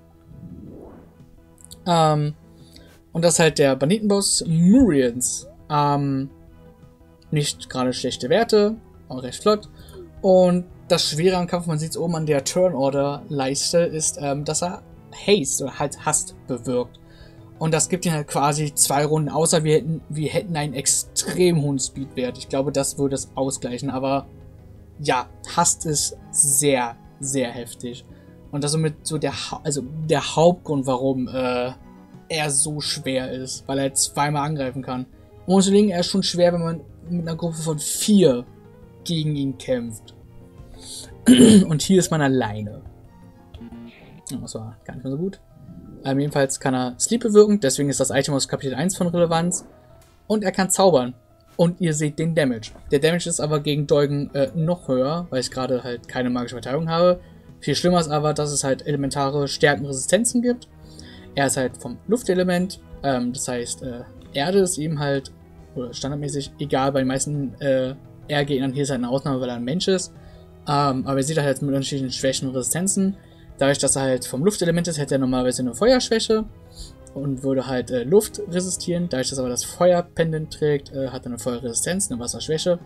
Und das ist halt der Banditenboss Murians. Nicht gerade schlechte Werte, auch recht flott. Und das Schwere am Kampf, man sieht es oben an der Turn-Order-Leiste, ist, dass er Haste oder halt Hast bewirkt. Und das gibt ihn halt quasi 2 Runden, außer wir hätten einen extrem hohen Speedwert. Ich glaube, das würde es ausgleichen, aber ja, Hast ist sehr, sehr heftig. Und das ist somit so der Hauptgrund, warum er so schwer ist, weil er 2-mal angreifen kann. Und deswegen er ist schon schwer, wenn man mit einer Gruppe von 4 gegen ihn kämpft. Und hier ist man alleine. Das war gar nicht mehr so gut. Jedenfalls kann er Sleep bewirken, deswegen ist das Item aus Kapitel 1 von Relevanz. Und er kann zaubern. Und ihr seht den Damage. Der Damage ist aber gegen Deugen noch höher, weil ich gerade halt keine magische Verteidigung habe. Viel schlimmer ist aber, dass es halt elementare Stärkenresistenzen gibt. Er ist halt vom Luftelement, das heißt, Erde ist ihm halt standardmäßig egal, bei den meisten Erdgegnern hier ist halt eine Ausnahme, weil er ein Mensch ist. Aber ihr seht halt mit unterschiedlichen Schwächen und Resistenzen. Dadurch, dass er halt vom Luftelement ist, hätte er normalerweise eine Feuerschwäche und würde halt Luft resistieren. Dadurch, dass er aber das Feuerpendant trägt, hat er eine Feuerresistenz, eine Wasserschwäche.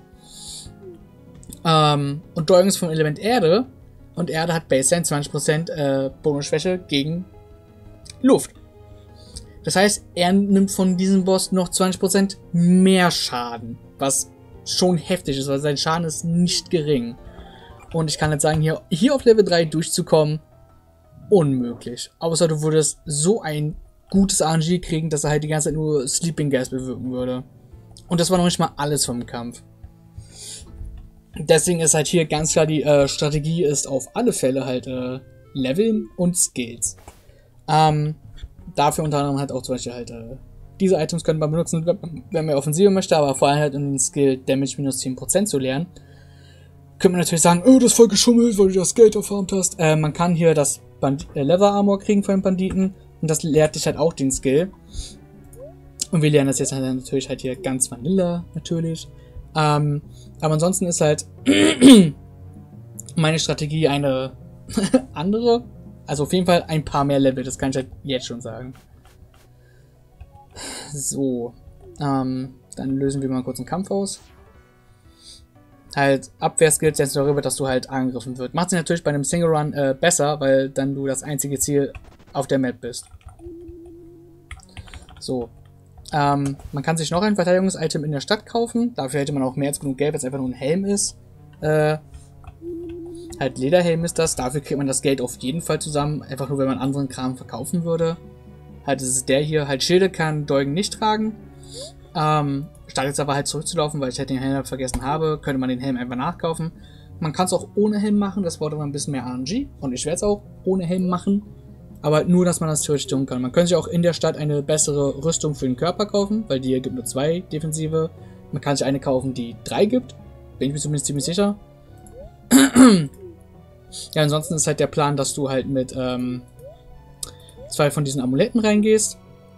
Und Deugen ist vom Element Erde und Erde hat Baseline 20% Bonusschwäche gegen Luft. Das heißt, er nimmt von diesem Boss noch 20% mehr Schaden, was schon heftig ist, weil sein Schaden ist nicht gering. Und ich kann jetzt sagen, hier auf Level 3 durchzukommen, unmöglich. Außer du würdest so ein gutes RNG kriegen, dass er halt die ganze Zeit nur Sleeping Gas bewirken würde. Und das war noch nicht mal alles vom Kampf. Deswegen ist halt hier ganz klar die Strategie ist auf alle Fälle halt Leveln und Skills. Dafür unter anderem halt auch zum Beispiel halt diese Items könnte man benutzen, wenn man Offensive möchte, aber vor allem halt um den Skill Damage minus 10% zu lernen. Könnte man natürlich sagen, oh, das ist voll geschummelt, weil du das Geld erfarmt hast. Man kann hier das Leather Armor kriegen von den Banditen und das lehrt dich halt auch den Skill. Und wir lernen das jetzt halt natürlich halt hier ganz Vanilla, natürlich. Aber ansonsten ist halt meine Strategie eine andere. Also auf jeden Fall ein paar mehr Level, das kann ich halt jetzt schon sagen. So, dann lösen wir mal kurz einen Kampf aus. Halt, Abwehrskills setzen darüber, dass du halt angegriffen wird. Macht sich natürlich bei einem Single Run besser, weil dann du das einzige Ziel auf der Map bist. So, Man kann sich noch ein Verteidigungsitem in der Stadt kaufen. Dafür hätte man auch mehr als genug Geld, weil es einfach nur ein Helm ist. Halt Lederhelm ist das. Dafür kriegt man das Geld auf jeden Fall zusammen. Einfach nur, wenn man anderen Kram verkaufen würde. Halt ist es der hier. Halt Schilde kann Deugen nicht tragen. Statt jetzt aber halt zurückzulaufen, weil ich halt den Helm vergessen habe, könnte man den Helm einfach nachkaufen. Man kann es auch ohne Helm machen. Das braucht aber ein bisschen mehr RNG. Und ich werde es auch ohne Helm machen. Aber nur, dass man das theoretisch tun kann. Man könnte sich auch in der Stadt eine bessere Rüstung für den Körper kaufen, weil die hier gibt nur 2 Defensive. Man kann sich eine kaufen, die 3 gibt. Bin ich mir zumindest ziemlich sicher. Ja, ansonsten ist halt der Plan, dass du halt mit 2 von diesen Amuletten reingehst.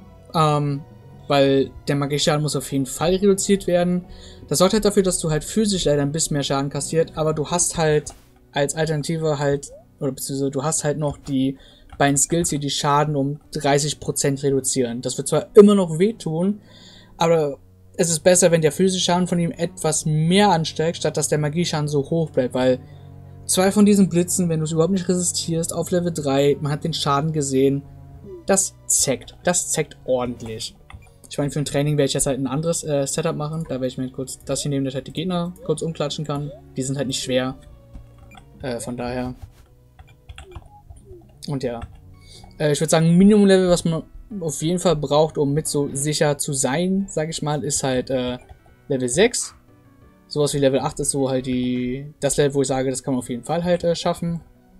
Weil der Magieschaden muss auf jeden Fall reduziert werden. Das sorgt halt dafür, dass du halt physisch leider ein bisschen mehr Schaden kassiert, aber du hast halt als Alternative halt, oder beziehungsweise du hast halt noch die beiden Skills, die Schaden um 30% reduzieren. Das wird zwar immer noch wehtun, aber es ist besser, wenn der physische Schaden von ihm etwas mehr ansteigt, statt dass der Magieschaden so hoch bleibt, weil 2 von diesen Blitzen, wenn du es überhaupt nicht resistierst, auf Level 3, man hat den Schaden gesehen, das zeckt ordentlich. Ich meine, für ein Training werde ich jetzt halt ein anderes Setup machen, da werde ich mir kurz das hier nehmen, dass ich halt die Gegner kurz umklatschen kann. Die sind halt nicht schwer, von daher. Und ja, ich würde sagen, Minimum-Level, was man auf jeden Fall braucht, um mit so sicher zu sein, sage ich mal, ist halt Level 6. Sowas wie Level 8 ist so halt das Level, wo ich sage, das kann man auf jeden Fall halt schaffen.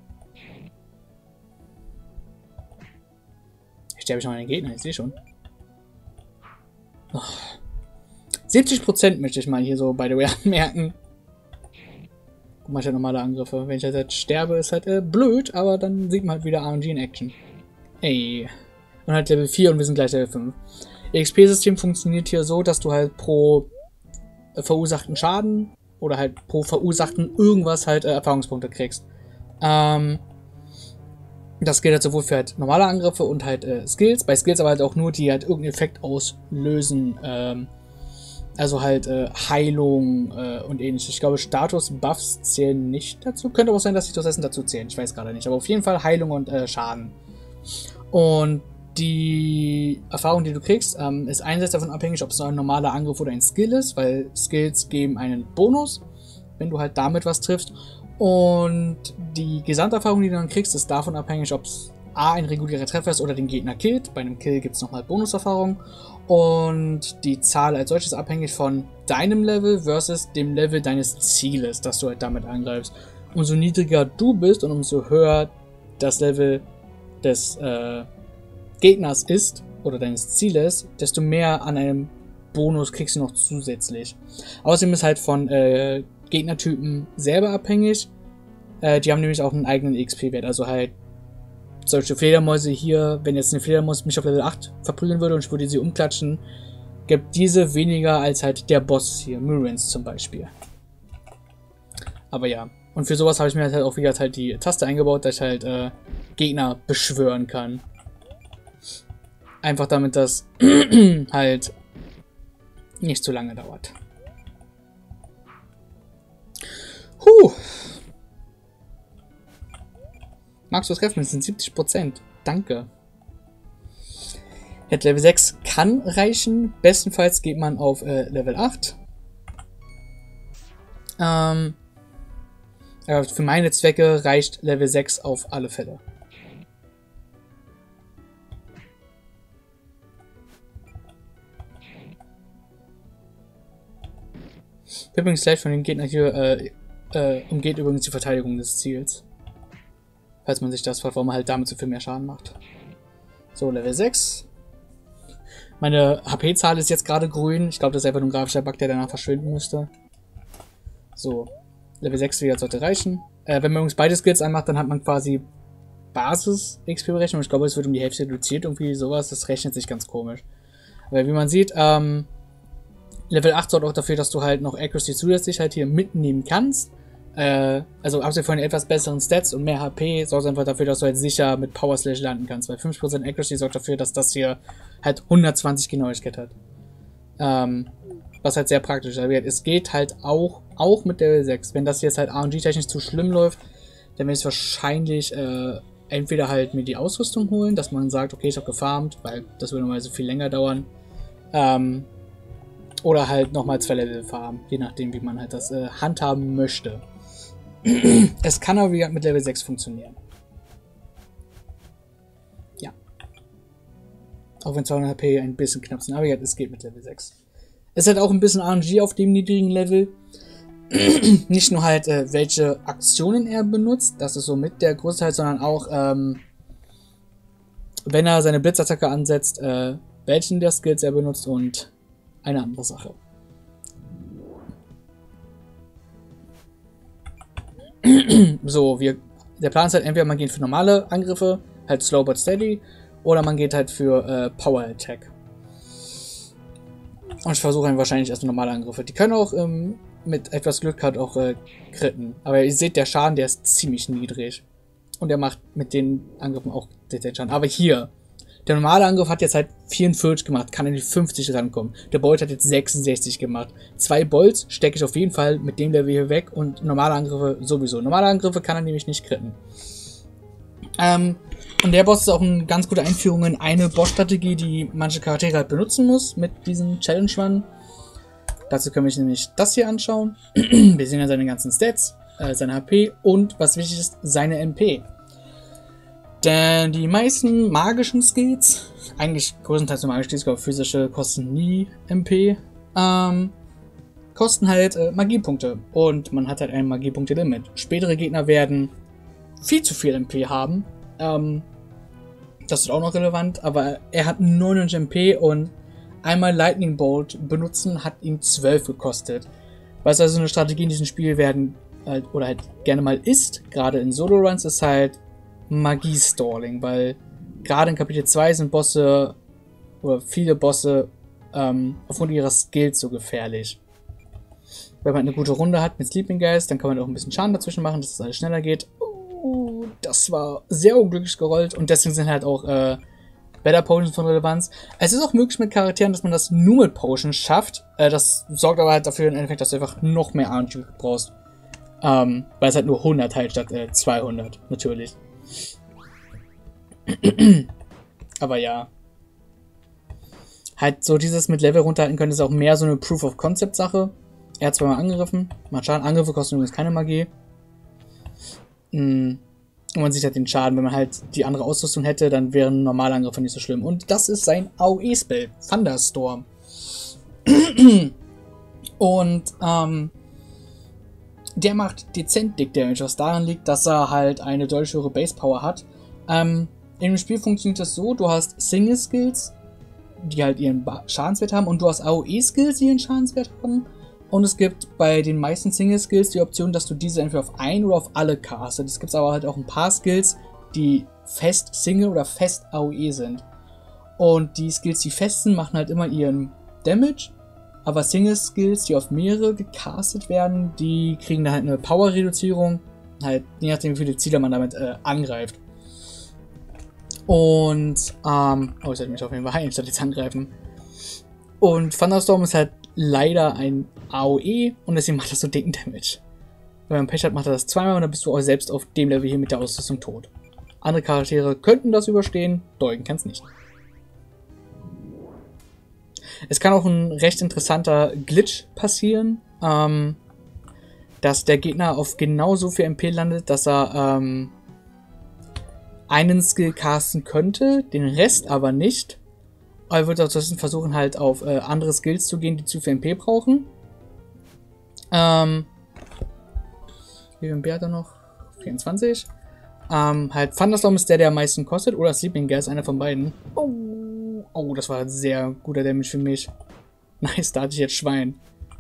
Ich sterbe schon mal den Gegner, ich sehe schon. Oh. 70% möchte ich mal hier so, by the way, anmerken. Guck mal, ich habe normale Angriffe. Wenn ich halt sterbe, ist halt blöd, aber dann sieht man halt wieder RNG in Action. Ey. Und halt Level 4 und wir sind gleich Level 5. EXP-System funktioniert hier so, dass du halt pro verursachten Schaden oder halt pro verursachten irgendwas halt Erfahrungspunkte kriegst. Das gilt halt sowohl für halt normale Angriffe und halt Skills. Bei Skills aber halt auch nur, die halt irgendeinen Effekt auslösen. Also halt Heilung und ähnliches. Ich glaube, Status-Buffs zählen nicht dazu. Könnte auch sein, dass die Essen dazu zählen. Ich weiß gerade nicht. Aber auf jeden Fall Heilung und Schaden. Und die Erfahrung, die du kriegst, ist einerseits davon abhängig, ob es ein normaler Angriff oder ein Skill ist. Weil Skills geben einen Bonus, wenn du halt damit was triffst. Und die Gesamterfahrung, die du dann kriegst, ist davon abhängig, ob es A, ein regulärer Treffer ist oder den Gegner killt. Bei einem Kill gibt es nochmal Bonuserfahrung. Und die Zahl als solches abhängig von deinem Level versus dem Level deines Zieles, das du halt damit angreifst. Umso niedriger du bist und umso höher das Level des Gegners ist oder deines Zieles, desto mehr an einem Bonus kriegst du noch zusätzlich. Außerdem ist halt von Gegnertypen selber abhängig. Die haben nämlich auch einen eigenen XP-Wert, also halt solche Fledermäuse hier, wenn jetzt eine Fledermaus mich auf Level 8 verprügeln würde und ich würde sie umklatschen, gibt diese weniger als halt der Boss hier, Murens zum Beispiel. Aber ja, und für sowas habe ich mir halt auch wieder halt die Taste eingebaut, dass ich halt Gegner beschwören kann. Einfach damit das halt nicht zu lange dauert. Magst du das treffen? Das sind 70%. Danke. Jetzt Level 6 kann reichen. Bestenfalls geht man auf Level 8. Aber für meine Zwecke reicht Level 6 auf alle Fälle. Übrigens gleich von den Gegnern hier umgeht übrigens die Verteidigung des Ziels. Falls man sich das fragt, warum man halt damit so viel mehr Schaden macht. So, Level 6. Meine HP-Zahl ist jetzt gerade grün. Ich glaube, das ist einfach nur ein grafischer Bug, der danach verschwinden müsste. So, Level 6 wieder sollte reichen. Wenn man übrigens beide Skills anmacht, dann hat man quasi Basis-XP-Berechnung. Ich glaube, es wird um die Hälfte reduziert, irgendwie sowas. Das rechnet sich ganz komisch. Aber wie man sieht, Level 8 sorgt auch dafür, dass du halt noch Accuracy zusätzlich halt hier mitnehmen kannst. Also abgesehen von den etwas besseren Stats und mehr HP, sorgt einfach dafür, dass du halt sicher mit Power Slash landen kannst. Weil 5% Accuracy sorgt dafür, dass das hier halt 120 Genauigkeit hat. Was halt sehr praktisch ist. Aber es geht halt auch mit Level 6. Wenn das jetzt halt RNG-technisch zu schlimm läuft, dann werde ich wahrscheinlich entweder halt mir die Ausrüstung holen, dass man sagt, okay, ich habe gefarmt, weil das würde normalerweise viel länger dauern. Oder halt nochmal 2 Level farmen, je nachdem, wie man halt das handhaben möchte. Es kann aber wie gesagt mit Level 6 funktionieren. Ja. Auch wenn 200 HP ein bisschen knapp sind, aber ja, es geht mit Level 6. Es hat auch ein bisschen RNG auf dem niedrigen Level. Nicht nur halt, welche Aktionen er benutzt, das ist so mit der Großteil, sondern auch, wenn er seine Blitzattacke ansetzt, welchen der Skills er benutzt und eine andere Sache. So, der Plan ist halt, entweder man geht für normale Angriffe, halt Slow but Steady, oder man geht halt für Power Attack. Und ich versuche dann wahrscheinlich erst normale Angriffe. Die können auch mit etwas Glück halt auch critten. Aber ihr seht, der Schaden, der ist ziemlich niedrig. Und der macht mit den Angriffen auch den Schaden. Aber hier, der normale Angriff hat jetzt halt 44 gemacht, kann an die 50 rankommen. Der Bolt hat jetzt 66 gemacht. 2 Bolts stecke ich auf jeden Fall mit dem Level hier weg und normale Angriffe sowieso. Normale Angriffe kann er nämlich nicht critten. Und der Boss ist auch eine ganz gute Einführung in eine Boss-Strategie, die manche Charaktere halt benutzen muss mit diesem Challenge-Run. Dazu können wir uns nämlich das hier anschauen. Wir sehen ja seine ganzen Stats, seine HP und, was wichtig ist, seine MP. Denn die meisten magischen Skills, eigentlich größtenteils nur magische Skills, aber physische kosten nie MP, kosten halt Magiepunkte. Und man hat halt ein Magiepunkte-Limit. Spätere Gegner werden viel zu viel MP haben. Das ist auch noch relevant, aber er hat 99 MP und einmal Lightning Bolt benutzen hat ihm 12 gekostet. Was also eine Strategie in diesem Spiel werden, oder halt gerne mal ist, gerade in Solo-Runs, ist halt Magie-Stalling, weil gerade in Kapitel 2 sind Bosse oder viele Bosse aufgrund ihrer Skills so gefährlich. Wenn man eine gute Runde hat mit Sleeping Geist, dann kann man auch ein bisschen Schaden dazwischen machen, dass es alles schneller geht. Das war sehr unglücklich gerollt und deswegen sind halt auch Better Potions von Relevanz. Es ist auch möglich mit Charakteren, dass man das nur mit Potions schafft. Das sorgt aber halt dafür im Endeffekt, dass du einfach noch mehr RNG brauchst. Weil es halt nur 100 halt statt 200, natürlich. Aber ja. Halt so dieses mit Level runterhalten können, ist auch mehr so eine Proof-of-Concept-Sache. Er hat zweimal angegriffen. Mal Schaden. Angriffe kosten übrigens keine Magie. Und man sieht halt den Schaden. Wenn man halt die andere Ausrüstung hätte, dann wären normale Angriffe nicht so schlimm. Und das ist sein AOE-Spell. Thunderstorm. Und, der macht dezent Dick Damage, was daran liegt, dass er halt eine deutlich höhere Base Power hat. In dem Spiel funktioniert das so, du hast Single Skills, die halt ihren Schadenswert haben, und du hast AOE Skills, die ihren Schadenswert haben. Und es gibt bei den meisten Single Skills die Option, dass du diese entweder auf ein oder auf alle castet. Es gibt aber halt auch ein paar Skills, die fest Single oder fest AOE sind. Und die Skills, die fest sind, machen halt immer ihren Damage. Aber Single-Skills, die auf mehrere gecastet werden, die kriegen dann halt eine Power-Reduzierung. Halt, je nachdem, wie viele Ziele man damit angreift. Und, oh, ich sollte mich auf jeden Fall heilen, statt jetzt angreifen. Und Thunderstorm ist halt leider ein AOE und deswegen macht das so dicken Damage. Wenn man Pech hat, macht er das zweimal und dann bist du auch selbst auf dem Level hier mit der Ausrüstung tot. Andere Charaktere könnten das überstehen, Deugen kann es nicht. Es kann auch ein recht interessanter Glitch passieren, dass der Gegner auf genau so viel MP landet, dass er einen Skill casten könnte, den Rest aber nicht. Aber er wird auch versuchen, halt auf andere Skills zu gehen, die zu viel MP brauchen. Wie viel MP hat er noch? 24. Halt Thunderstorm ist der am meisten kostet, oder Sleeping Gas, einer von beiden. Oh, das war sehr guter Damage für mich. Nice, da hatte ich jetzt Schwein.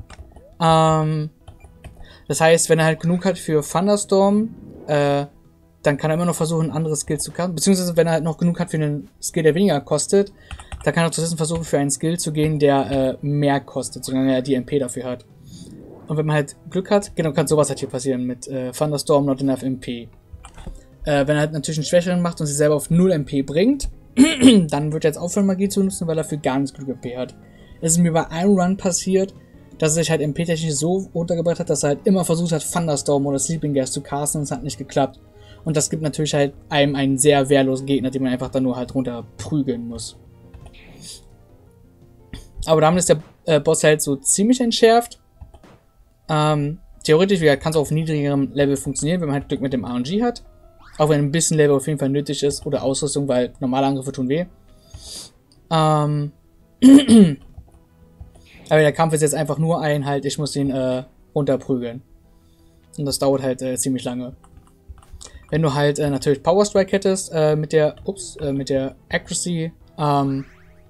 Das heißt, wenn er halt genug hat für Thunderstorm, dann kann er immer noch versuchen, andere Skills zu casten. Beziehungsweise, wenn er halt noch genug hat für einen Skill, der weniger kostet, dann kann er trotzdem versuchen, für einen Skill zu gehen, der mehr kostet, solange er die MP dafür hat. Und wenn man halt Glück hat, genau, kann sowas halt hier passieren mit Thunderstorm, not enough MP. Wenn er halt natürlich einen Schwächeren macht und sich selber auf 0 MP bringt, dann wird er jetzt aufhören, Magie zu nutzen, weil er für gar nichts genug MP hat. Es ist mir bei einem Run passiert, dass er sich halt MP-technisch so runtergebracht hat, dass er halt immer versucht hat, Thunderstorm oder Sleeping Gas zu casten, und es hat nicht geklappt. Und das gibt natürlich halt einem einen sehr wehrlosen Gegner, den man einfach dann nur halt runter prügeln muss. Aber damit ist der Boss halt so ziemlich entschärft. Theoretisch, wie gesagt, kann es auf niedrigerem Level funktionieren, wenn man halt Glück mit dem RNG hat. Auch wenn ein bisschen Level auf jeden Fall nötig ist oder Ausrüstung, weil normale Angriffe tun weh. Aber der Kampf ist jetzt einfach nur halt, ich muss den runterprügeln. Und das dauert halt ziemlich lange. Wenn du halt natürlich Power Strike hättest mit der Accuracy, dann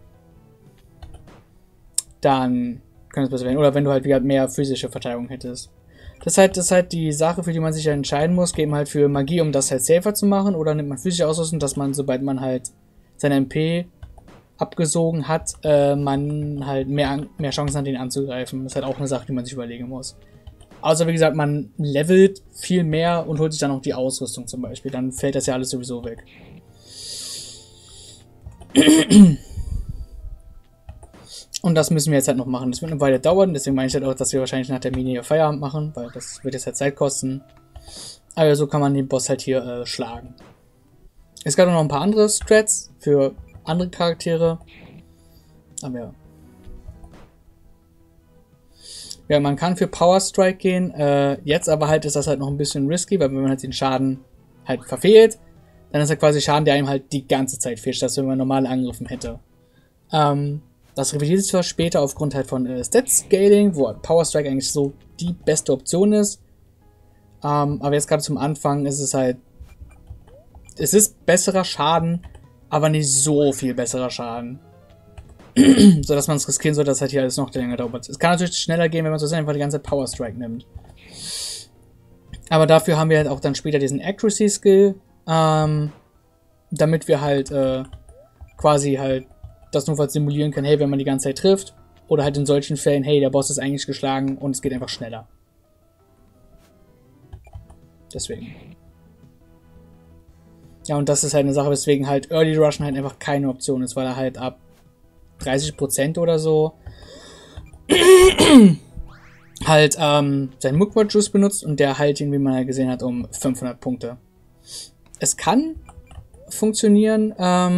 könnte es besser werden. Oder wenn du halt wieder mehr physische Verteidigung hättest. Das ist halt die Sache, für die man sich ja entscheiden muss. Geht man halt für Magie, um das halt safer zu machen, oder nimmt man physische Ausrüstung, dass man, sobald man halt seine MP abgesogen hat, man halt mehr Chancen hat, den anzugreifen. Das ist halt auch eine Sache, die man sich überlegen muss. Außer wie gesagt, man levelt viel mehr und holt sich dann auch die Ausrüstung zum Beispiel. Dann fällt das ja alles sowieso weg. Und das müssen wir jetzt halt noch machen. Das wird eine Weile dauern, deswegen meine ich halt auch, dass wir wahrscheinlich nach der Mine hier Feierabend machen, weil das wird jetzt halt Zeit kosten. Aber so kann man den Boss halt hier schlagen. Es gab noch ein paar andere Strats für andere Charaktere. Aber ja. Ja, man kann für Power Strike gehen. Jetzt aber halt ist das halt noch ein bisschen risky, weil wenn man halt den Schaden halt verfehlt, dann ist er quasi Schaden, der einem halt die ganze Zeit fehlt, als wenn man normale Angriffen hätte. Das revidiert sich zwar später aufgrund halt von Stat-Scaling, wo Power Strike eigentlich so die beste Option ist. Aber jetzt gerade zum Anfang ist es halt... Es ist besserer Schaden, aber nicht so viel besserer Schaden. So dass man es riskieren soll, dass halt hier alles noch länger dauert. Es kann natürlich schneller gehen, wenn man so einfach die ganze Power Strike nimmt. Aber dafür haben wir halt auch dann später diesen Accuracy Skill, damit wir halt quasi halt das notfalls simulieren können, hey, wenn man die ganze Zeit trifft. Oder halt in solchen Fällen, hey, der Boss ist eigentlich geschlagen und es geht einfach schneller. Deswegen. Ja, und das ist halt eine Sache, weswegen halt Early Rushen halt einfach keine Option ist, weil er halt ab 30% oder so halt seinen Mugwort Juice benutzt und der heilt ihn, wie man ja gesehen hat, um 500 Punkte. Es kann funktionieren,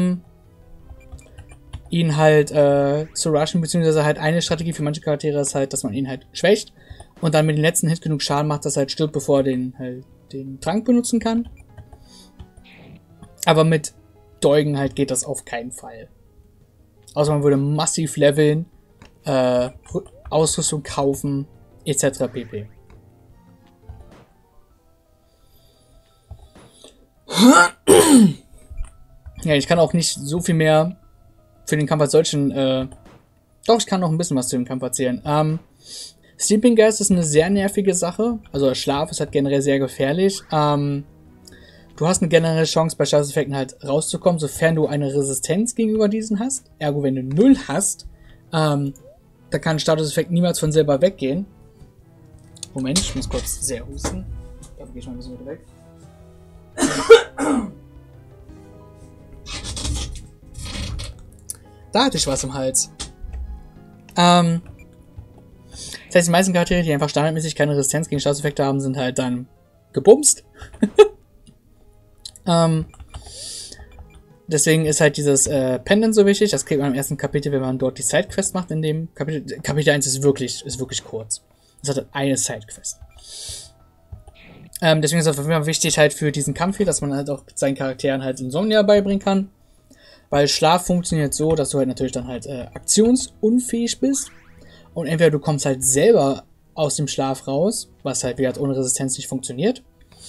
ihn halt zu rushen, beziehungsweise halt eine Strategie für manche Charaktere ist halt, dass man ihn halt schwächt und dann mit dem letzten Hit genug Schaden macht, dass er halt stirbt, bevor er den Trank benutzen kann. Aber mit Deugen halt geht das auf keinen Fall. Außer man würde massiv leveln, Ausrüstung kaufen, etc. pp. Ja, ich kann auch nicht so viel mehr für den Kampf als solchen, doch, ich kann noch ein bisschen was zu dem Kampf erzählen. Sleeping Gas ist eine sehr nervige Sache, also Schlaf ist halt generell sehr gefährlich. Du hast eine generelle Chance, bei Statuseffekten halt rauszukommen, sofern du eine Resistenz gegenüber diesen hast. Ergo, wenn du 0 hast, da kann ein Statuseffekt niemals von selber weggehen. Moment, ich muss kurz sehr husten. Dafür gehe ich mal ein bisschen wieder weg. Da hatte ich was im Hals. Das heißt, die meisten Charaktere, die einfach standardmäßig keine Resistenz gegen Statuseffekte haben, sind halt dann gebumst. Deswegen ist halt dieses Pendant so wichtig. Das kriegt man im ersten Kapitel, wenn man dort die Sidequest macht. In dem Kapitel 1 ist wirklich kurz. Das hat eine Sidequest. Deswegen ist es auf jeden Fall wichtig halt für diesen Kampf hier, dass man halt auch seinen Charakteren halt Insomnia beibringen kann. Weil Schlaf funktioniert so, dass du halt natürlich dann halt aktionsunfähig bist. Und entweder du kommst halt selber aus dem Schlaf raus, was halt wieder ohne Resistenz nicht funktioniert.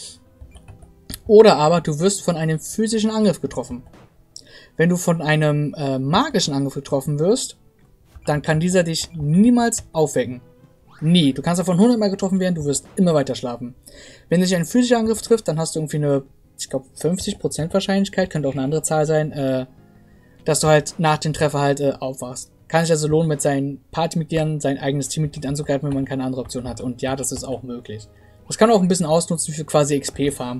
Oder aber du wirst von einem physischen Angriff getroffen. Wenn du von einem magischen Angriff getroffen wirst, dann kann dieser dich niemals aufwecken. Nie. Du kannst davon 100 Mal getroffen werden, du wirst immer weiter schlafen. Wenn dich ein physischer Angriff trifft, dann hast du irgendwie eine, ich glaube, 50% Wahrscheinlichkeit, könnte auch eine andere Zahl sein, dass du halt nach dem Treffer halt aufwachst. Kann sich also lohnen, mit seinen Partymitgliedern sein eigenes Teammitglied anzugreifen, wenn man keine andere Option hat. Und ja, das ist auch möglich. Das kann auch ein bisschen ausnutzen für quasi XP-Farm.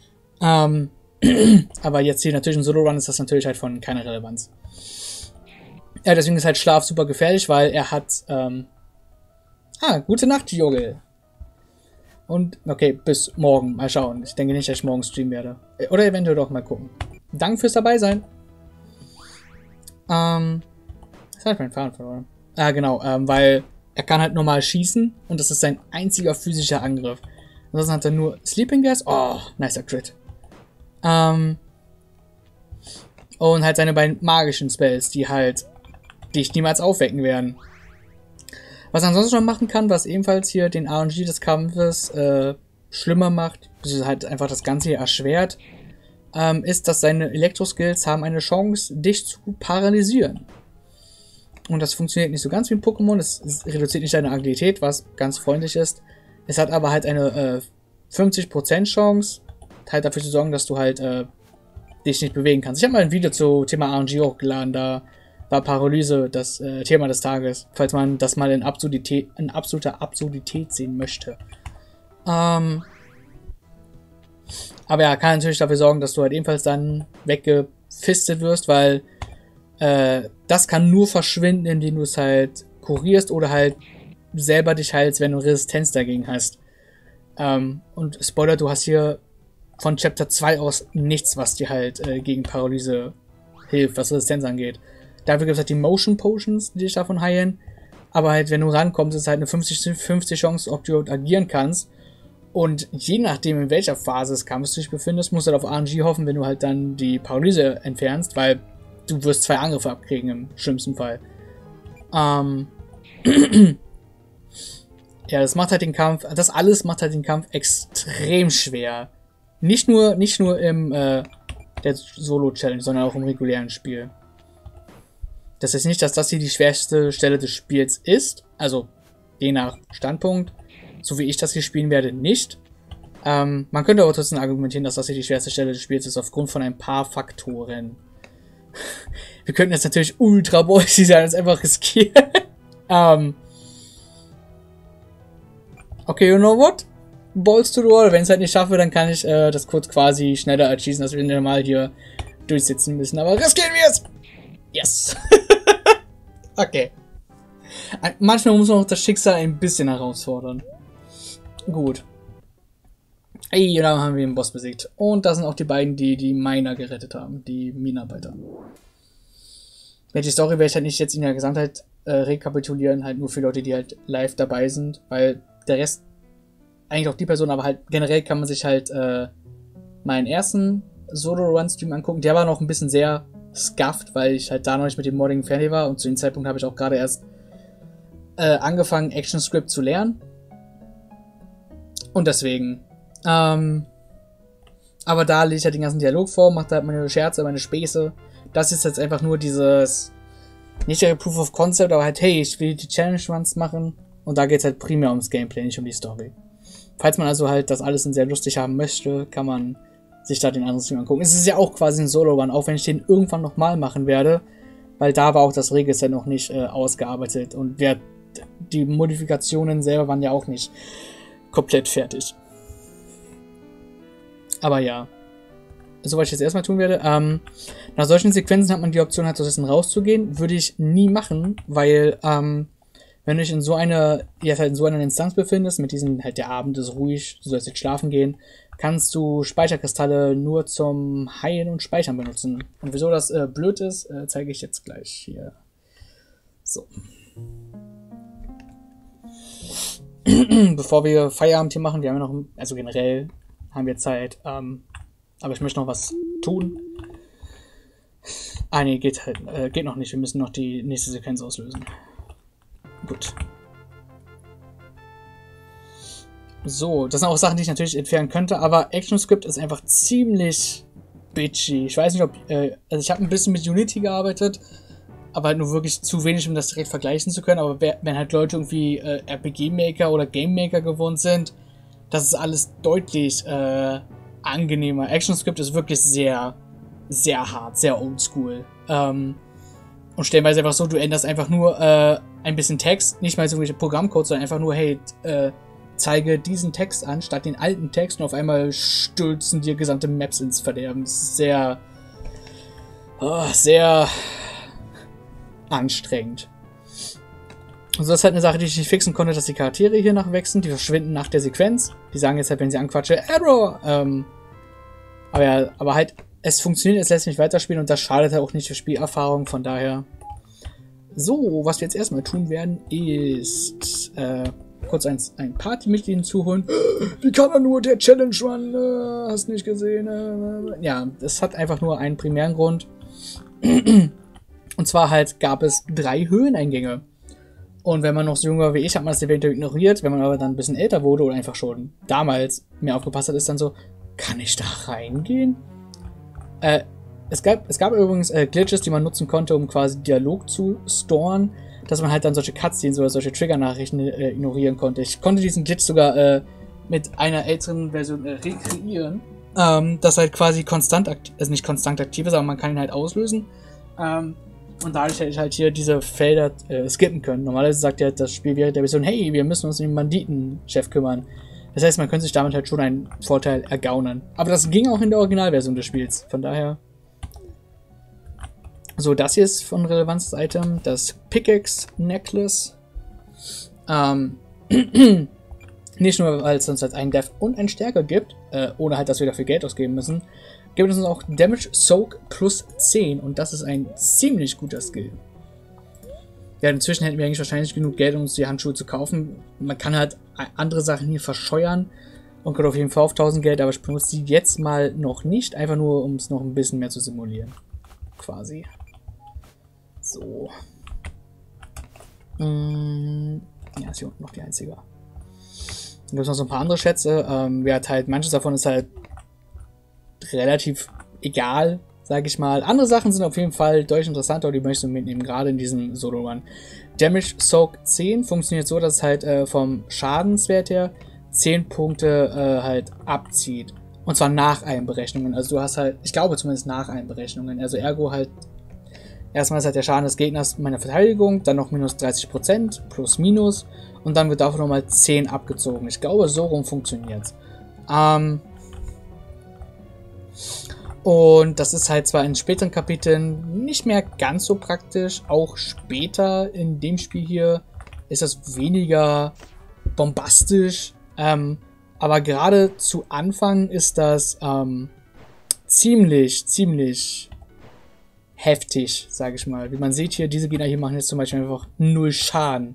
Aber jetzt hier natürlich im Solo-Run ist das natürlich halt von keiner Relevanz. Ja, deswegen ist halt Schlaf super gefährlich, weil er hat, gute Nacht, Jogel. Und, okay, bis morgen. Mal schauen. Ich denke nicht, dass ich morgen streamen werde. Oder eventuell doch mal gucken. Danke fürs dabei sein. Was habe ich meinen Faden verloren? Genau, weil er kann halt normal schießen und das ist sein einziger physischer Angriff. Ansonsten hat er nur Sleeping Gas. Oh, nicer Crit. Und halt seine beiden magischen Spells, die halt dich niemals aufwecken werden. Was er ansonsten noch machen kann, was ebenfalls hier den RNG des Kampfes schlimmer macht, beziehungsweise halt einfach das Ganze hier erschwert, ist, dass seine Elektro-Skills haben eine Chance, dich zu paralysieren. Und das funktioniert nicht so ganz wie ein Pokémon, es reduziert nicht deine Agilität, was ganz freundlich ist. Es hat aber halt eine 50% Chance, halt dafür zu sorgen, dass du halt dich nicht bewegen kannst. Ich habe mal ein Video zu Thema RNG hochgeladen, da war Paralyse das Thema des Tages, falls man das mal in absoluter Absurdität sehen möchte. Aber ja, kann natürlich dafür sorgen, dass du halt ebenfalls dann weggefistet wirst, weil das kann nur verschwinden, indem du es halt kurierst oder halt selber dich heilst, wenn du Resistenz dagegen hast. Und Spoiler, du hast hier von Chapter 2 aus nichts, was dir halt gegen Paralyse hilft, was Resistenz angeht. Dafür gibt es halt die Motion Potions, die dich davon heilen. Aber halt, wenn du rankommst, ist halt eine 50-50 Chance, ob du agieren kannst. Und je nachdem, in welcher Phase des Kampfes du dich befindest, musst du halt auf RNG hoffen, wenn du halt dann die Paralyse entfernst, weil du wirst 2 Angriffe abkriegen im schlimmsten Fall. Ja, das macht halt den Kampf, das alles macht halt den Kampf extrem schwer. Nicht nur im der Solo-Challenge, sondern auch im regulären Spiel. Das heißt nicht, dass das hier die schwerste Stelle des Spiels ist. Also, je nach Standpunkt. So wie ich das hier spielen werde, nicht. Man könnte aber trotzdem argumentieren, dass das hier die schwerste Stelle des Spiels ist, aufgrund von ein paar Faktoren. Wir könnten jetzt natürlich ultra bossy sein, das einfach riskieren. Okay, you know what? Balls to the wall. Wenn ich es halt nicht schaffe, dann kann ich das kurz quasi schneller erschießen, dass wir normal hier durchsitzen müssen. Aber riskieren wir es! Yes! Okay. Manchmal muss man auch das Schicksal ein bisschen herausfordern. Gut. Ey, da haben wir den Boss besiegt. Und das sind auch die beiden, die die Miner gerettet haben. Die Minenarbeiter. Die Story werde ich halt nicht jetzt in der Gesamtheit rekapitulieren. Halt nur für Leute, die halt live dabei sind. Weil der Rest, eigentlich auch die Person, aber halt generell kann man sich halt meinen ersten Solo-Run-Stream angucken. Der war noch ein bisschen sehr scuffed, weil ich halt da noch nicht mit dem Modding fertig war. Und zu dem Zeitpunkt habe ich auch gerade erst angefangen, ActionScript zu lernen. Und deswegen. Aber da lese ich halt den ganzen Dialog vor, mache halt meine Scherze, meine Späße. Das ist jetzt einfach nur dieses, nicht der Proof of Concept, aber halt, hey, ich will die Challenge Runs machen. Und da geht es halt primär ums Gameplay, nicht um die Story. Falls man also halt das alles sehr lustig haben möchte, kann man sich da den anderen Stream angucken. Es ist ja auch quasi ein Solo-Run, auch wenn ich den irgendwann nochmal machen werde, weil da war auch das Regelset noch nicht ausgearbeitet und die Modifikationen selber waren ja auch nicht komplett fertig. Aber ja. So, was ich jetzt erstmal tun werde. Nach solchen Sequenzen hat man die Option, halt so ein bisschen rauszugehen. Würde ich nie machen, weil, wenn du dich in so einer Instanz befindest, mit diesem, halt der Abend ist ruhig, du sollst jetzt schlafen gehen, kannst du Speicherkristalle nur zum Heilen und Speichern benutzen. Und wieso das blöd ist, zeige ich jetzt gleich hier. So. Bevor wir Feierabend hier machen, wir haben ja noch, also generell haben wir Zeit, aber ich möchte noch was tun. Ah, nee, geht noch nicht, wir müssen noch die nächste Sequenz auslösen. Gut. So, das sind auch Sachen, die ich natürlich entfernen könnte, aber ActionScript ist einfach ziemlich bitchy. Ich weiß nicht, ob, also ich habe ein bisschen mit Unity gearbeitet, aber halt nur wirklich zu wenig, um das direkt vergleichen zu können. Aber wenn halt Leute irgendwie RPG-Maker oder Game-Maker gewohnt sind, das ist alles deutlich angenehmer. ActionScript ist wirklich sehr, sehr hart, sehr oldschool. Und stellenweise einfach so, du änderst einfach nur ein bisschen Text, nicht mal so irgendwelche Programmcodes, sondern einfach nur, hey, zeige diesen Text an, statt den alten Text, und auf einmal stürzen dir gesamte Maps ins Verderben. Das ist sehr, sehr anstrengend. Also das ist halt eine Sache, die ich nicht fixen konnte, dass die Charaktere hier nachwechseln, die verschwinden nach der Sequenz. Die sagen jetzt halt, wenn sie anquatsche, Error! Aber ja, aber halt, es funktioniert, es lässt mich weiterspielen und das schadet halt auch nicht für Spielerfahrung, von daher So, was wir jetzt erstmal tun werden, ist kurz ein Partymitglied hinzuholen. Wie kann er nur der Challenge Run? Hast nicht gesehen? Ja, das hat einfach nur einen primären Grund. Und zwar halt gab es 3 Höhleneingänge. Und wenn man noch so jung war wie ich, hat man das eventuell ignoriert. Wenn man aber dann ein bisschen älter wurde oder einfach schon damals mehr aufgepasst hat, ist dann so, kann ich da reingehen? Es gab übrigens Glitches, die man nutzen konnte, um quasi Dialog zu storen, dass man halt dann solche Cutscenes oder solche Trigger-Nachrichten ignorieren konnte. Ich konnte diesen Glitch sogar mit einer älteren Version rekreieren, das halt quasi konstant aktiv, also nicht konstant aktiv ist, aber man kann ihn halt auslösen. Und dadurch hätte ich halt hier diese Felder skippen können. Normalerweise sagt ja das Spiel während der Mission, hey, wir müssen uns um den Banditenchef kümmern. Das heißt, man könnte sich damit halt schon einen Vorteil ergaunern. Aber das ging auch in der Originalversion des Spiels. Von daher. So, das hier ist von Relevanz das Item. Das Pickaxe Necklace. Nicht nur, weil es uns halt einen Def und einen Stärke gibt, ohne halt, dass wir dafür Geld ausgeben müssen, gibt es uns auch Damage Soak plus 10 und das ist ein ziemlich guter Skill. Ja, inzwischen hätten wir eigentlich wahrscheinlich genug Geld, um uns die Handschuhe zu kaufen. Man kann halt andere Sachen hier verscheuern und kommt auf jeden Fall auf 1000 Geld, aber ich benutze sie jetzt mal noch nicht, einfach nur, um es noch ein bisschen mehr zu simulieren. Quasi. So. Ja, ist hier unten noch die einzige. Dann gibt es noch so ein paar andere Schätze. Halt, manches davon ist halt relativ egal, sage ich mal. Andere Sachen sind auf jeden Fall deutlich interessanter und die möchte ich mitnehmen, gerade in diesem Solo-Run. Damage Soak 10 funktioniert so, dass es halt vom Schadenswert her 10 Punkte halt abzieht. Und zwar nach Einberechnungen. Also du hast halt, ich glaube zumindest nach Einberechnungen. Also ergo halt, erstmal ist halt der Schaden des Gegners meiner Verteidigung, dann noch minus 30%, plus minus. Und dann wird davon nochmal 10 abgezogen. Ich glaube, so rum funktioniert es. Und das ist halt zwar in späteren Kapiteln nicht mehr ganz so praktisch. Auch später in dem Spiel hier ist das weniger bombastisch. Aber gerade zu Anfang ist das ziemlich heftig, sage ich mal. Wie man sieht hier, diese Gegner hier machen jetzt zum Beispiel einfach 0 Schaden.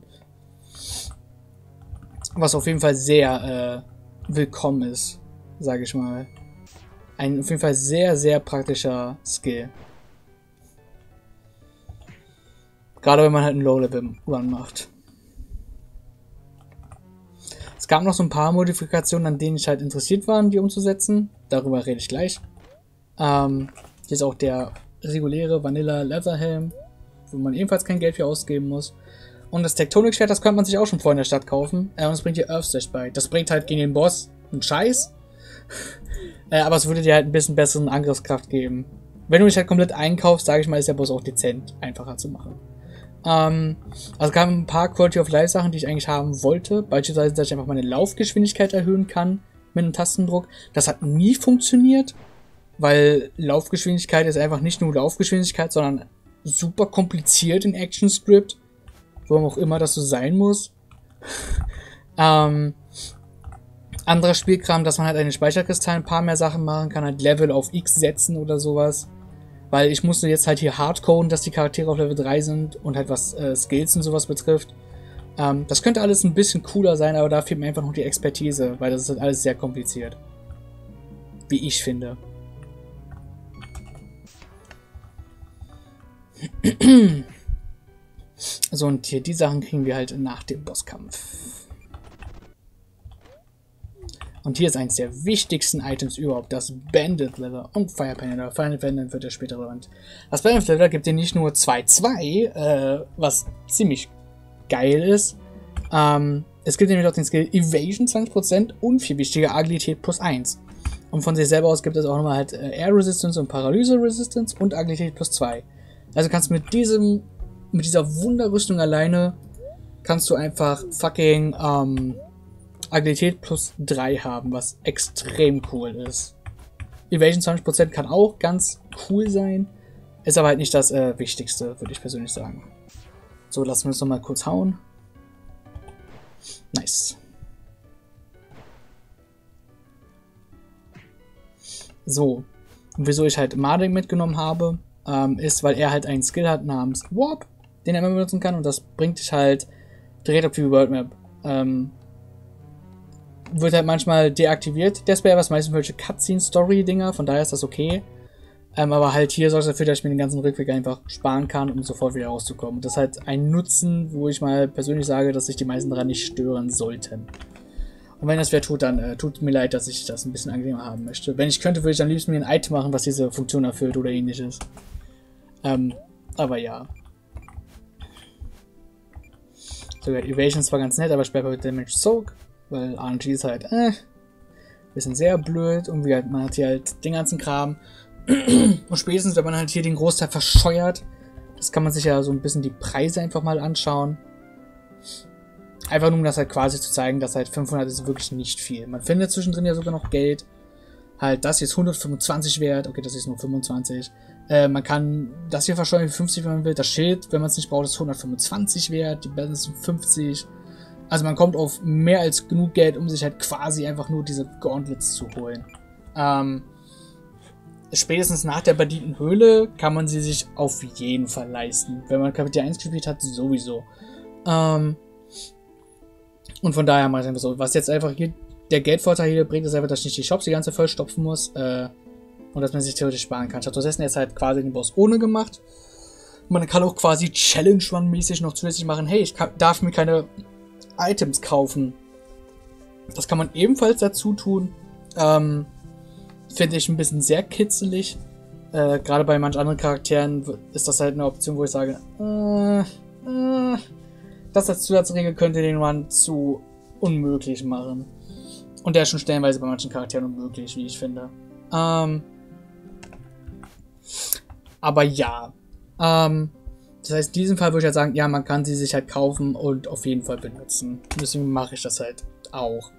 Was auf jeden Fall sehr willkommen ist, sage ich mal. Ein auf jeden Fall sehr praktischer Skill. Gerade wenn man halt einen Low-Level-Run macht. Es gab noch so ein paar Modifikationen, an denen ich halt interessiert war, die umzusetzen. Darüber rede ich gleich. Hier ist auch der reguläre Vanilla Leatherhelm, wo man ebenfalls kein Geld für ausgeben muss. Und das Tectonic-Schwert, das könnte man sich auch schon vorher in der Stadt kaufen. Und das bringt hier Earth Slash bei. Das bringt halt gegen den Boss einen Scheiß. Aber es würde dir halt ein bisschen besseren Angriffskraft geben. Wenn du dich halt komplett einkaufst, sage ich mal, ist der Boss auch dezent einfacher zu machen. Also gab ein paar Quality of Life Sachen, die ich eigentlich haben wollte. Beispielsweise, dass ich einfach meine Laufgeschwindigkeit erhöhen kann mit einem Tastendruck. Das hat nie funktioniert, weil Laufgeschwindigkeit ist einfach nicht nur Laufgeschwindigkeit, sondern super kompliziert in ActionScript. Warum auch immer das so sein muss. Anderer Spielkram, dass man halt einen Speicherkristall ein paar mehr Sachen machen kann, halt Level auf X setzen oder sowas. Weil ich musste jetzt halt hier hardcoden, dass die Charaktere auf Level 3 sind und halt was Skills und sowas betrifft. Das könnte alles ein bisschen cooler sein, aber da fehlt mir einfach noch die Expertise, weil das ist halt alles sehr kompliziert. Wie ich finde. So, und hier die Sachen kriegen wir halt nach dem Bosskampf. Und hier ist eins der wichtigsten Items überhaupt, das Bandit Leather und Fire Pendant. Fire Pendant wird ja später relevant. Das Bandit Leather gibt dir nicht nur 2-2, was ziemlich geil ist. Es gibt nämlich auch den Skill Evasion 20% und viel wichtiger Agilität plus 1. Und von sich selber aus gibt es auch nochmal halt Air Resistance und Paralyse Resistance und Agilität plus 2. Also kannst mit dieser Wunderrüstung alleine kannst du einfach fucking Agilität plus 3 haben, was extrem cool ist. Evasion 20% kann auch ganz cool sein, ist aber halt nicht das Wichtigste, würde ich persönlich sagen. So, lassen wir uns nochmal kurz hauen. Nice. So, und wieso ich halt Mardin mitgenommen habe, ist, weil er halt einen Skill hat namens Warp. den er immer benutzen kann und das bringt dich halt direkt auf die World Map. Wird halt manchmal deaktiviert, der Spell, was meistens welche Cutscene-Story-Dinger, von daher ist das okay. Aber halt hier sorgt es dafür, dass ich mir den ganzen Rückweg einfach sparen kann, um sofort wieder rauszukommen. Und das ist halt ein Nutzen, wo ich mal persönlich sage, dass sich die meisten daran nicht stören sollten. Und wenn das wer tut, dann tut mir leid, dass ich das ein bisschen angenehmer haben möchte. Wenn ich könnte, würde ich am liebsten mir ein Item machen, was diese Funktion erfüllt oder ähnliches. Aber ja. So, Evasion ist zwar ganz nett, aber ich bleibe bei Damage Soak. Weil RNG ist halt, bisschen sehr blöd und man hat hier halt den ganzen Kram. Und spätestens, wenn man halt hier den Großteil verscheuert, das kann man sich ja so ein bisschen die Preise einfach mal anschauen. Einfach nur, um das halt quasi zu zeigen, dass halt 500 ist wirklich nicht viel. Man findet zwischendrin ja sogar noch Geld. Halt, das hier ist 125 wert, okay, das ist nur 25. Man kann das hier verscheuern für 50, wenn man will. Das Schild, wenn man es nicht braucht, ist 125 wert. Die Balance sind 50. Also man kommt auf mehr als genug Geld, um sich halt quasi einfach nur diese Gauntlets zu holen. Spätestens nach der Banditenhöhle kann man sie sich auf jeden Fall leisten. Wenn man Kapitel 1 gespielt hat, sowieso. Und von daher mache ich einfach so. Was jetzt einfach hier der Geldvorteil hier bringt, ist einfach, dass ich nicht die Shops die ganze voll stopfen muss. Und dass man sich theoretisch sparen kann. Stattdessen jetzt halt quasi den Boss ohne gemacht. Man kann auch quasi Challenge-Run-mäßig noch zusätzlich machen. Hey, darf mir keine Items kaufen. Das kann man ebenfalls dazu tun. Finde ich ein bisschen sehr kitzelig. Gerade bei manch anderen Charakteren ist das halt eine Option, wo ich sage, das als Zusatzregel könnte den Run zu unmöglich machen. Und der ist schon stellenweise bei manchen Charakteren unmöglich, wie ich finde. Aber ja. Das heißt, in diesem Fall würde ich halt sagen, ja, man kann sie sich halt kaufen und auf jeden Fall benutzen. Deswegen mache ich das halt auch.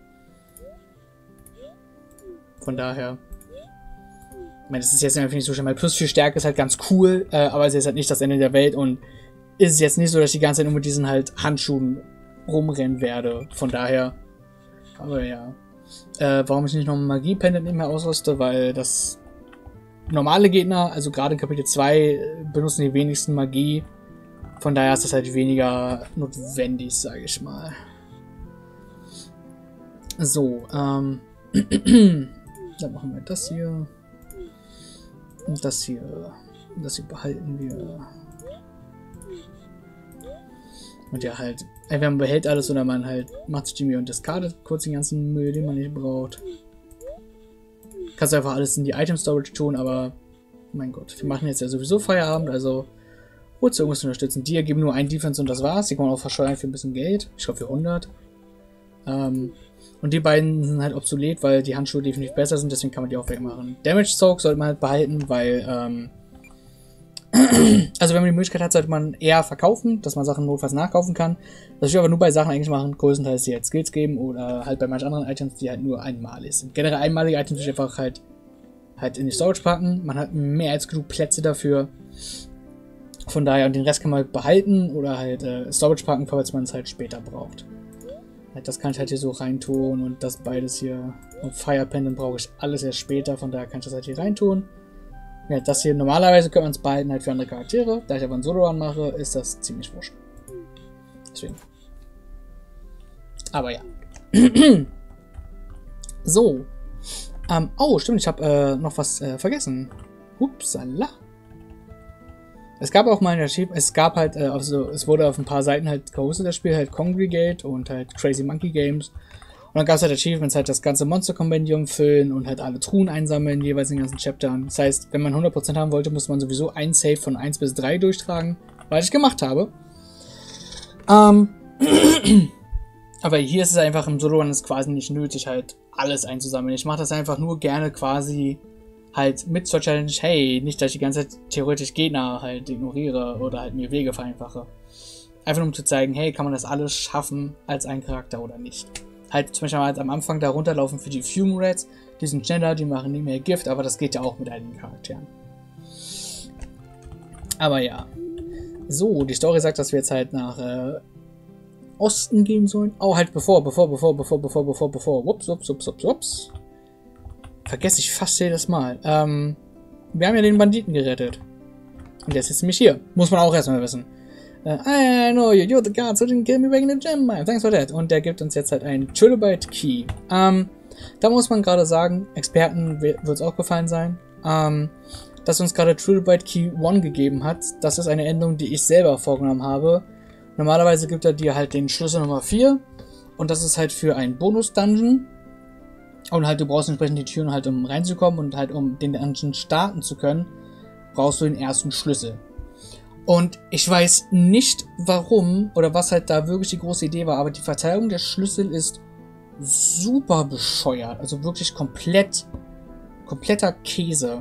Von daher. Ich meine, das ist jetzt einfach nicht so schlimm, weil plus 4 Stärke ist halt ganz cool, aber es ist halt nicht das Ende der Welt und ist es jetzt nicht so, dass ich die ganze Zeit nur mit diesen halt Handschuhen rumrennen werde. Von daher. Aber ja. Warum ich nicht noch ein Magie-Pendant nicht mehr ausrüste, weil das normale Gegner, also gerade in Kapitel 2, benutzen die wenigsten Magie. Von daher ist das halt weniger notwendig, sage ich mal. So, dann machen wir das hier. Und das hier. Das hier behalten wir. Und ja, halt, entweder man behält alles oder man halt macht sich die Mühe und discardet kurz den ganzen Müll, den man nicht braucht. Kannst du einfach alles in die Item Storage tun, aber mein Gott, wir machen jetzt ja sowieso Feierabend, also kurz irgendwas unterstützen. Die ergeben nur ein Defense und das war's. Die kann man auch verscheuern für ein bisschen Geld. Ich glaube für 100. Und die beiden sind halt obsolet, weil die Handschuhe definitiv besser sind, deswegen kann man die auch wegmachen. Damage Soak sollte man halt behalten, weil, also wenn man die Möglichkeit hat, sollte man eher verkaufen, dass man Sachen notfalls nachkaufen kann. Das will ich aber nur bei Sachen eigentlich machen, größtenteils die halt Skills geben oder halt bei manchen anderen Items, die halt nur einmalig sind. Generell einmalige Items will ich einfach halt in die Storage packen. Man hat mehr als genug Plätze dafür. Von daher, und den Rest kann man halt behalten oder halt Storage packen, falls man es halt später braucht. Das kann ich halt hier so reintun und das beides hier. Und Fire Pendant brauche ich alles erst später, von daher kann ich das halt hier reintun. Ja, das hier normalerweise könnte man es behalten halt für andere Charaktere. Da ich aber einen Solo-Run mache, ist das ziemlich wurscht. Deswegen. Aber ja. So. Oh, stimmt, ich habe noch was vergessen. Upsala. Es gab auch mal ein Achievement, es gab halt, also es wurde auf ein paar Seiten halt gehostet, das Spiel, halt Congregate und halt Crazy Monkey Games. Und dann gab es halt Achievements, halt das ganze Monster-Kompendium füllen und halt alle Truhen einsammeln, jeweils in den ganzen Chaptern. Das heißt, wenn man 100% haben wollte, musste man sowieso ein Save von 1 bis 3 durchtragen, was ich gemacht habe. Aber hier ist es einfach im Solo-Run ist quasi nicht nötig, halt alles einzusammeln. Ich mache das einfach nur gerne quasi halt mit zur Challenge, hey, nicht, dass ich die ganze Zeit theoretisch Gegner halt ignoriere oder halt mir Wege vereinfache. Einfach nur um zu zeigen, hey, kann man das alles schaffen als ein Charakter oder nicht. Halt zum Beispiel halt am Anfang da runterlaufen für die Fume Rats, die sind schneller, die machen nicht mehr Gift, aber das geht ja auch mit einigen Charakteren. Aber ja. So, die Story sagt, dass wir jetzt halt nach Osten gehen sollen. Oh, halt bevor. Ups. Vergesse ich fast jedes Mal. Wir haben ja den Banditen gerettet. Und der ist jetzt nämlich hier. Muss man auch erstmal wissen. I know you, you're the guard, so didn't kill me back in the gym, thanks for that. Und der gibt uns jetzt halt einen Trilobite Key. Da muss man gerade sagen, Experten wird es auch gefallen sein, dass uns gerade Trilobite Key 1 gegeben hat. Das ist eine Änderung, die ich selber vorgenommen habe. Normalerweise gibt er dir halt den Schlüssel Nummer 4 und das ist halt für einen Bonus-Dungeon. Und halt, du brauchst entsprechend die Türen halt, um reinzukommen und halt, um den Dungeon starten zu können, brauchst du den ersten Schlüssel. Und ich weiß nicht, warum oder was halt da wirklich die große Idee war, aber die Verteilung der Schlüssel ist super bescheuert. Also wirklich kompletter Käse.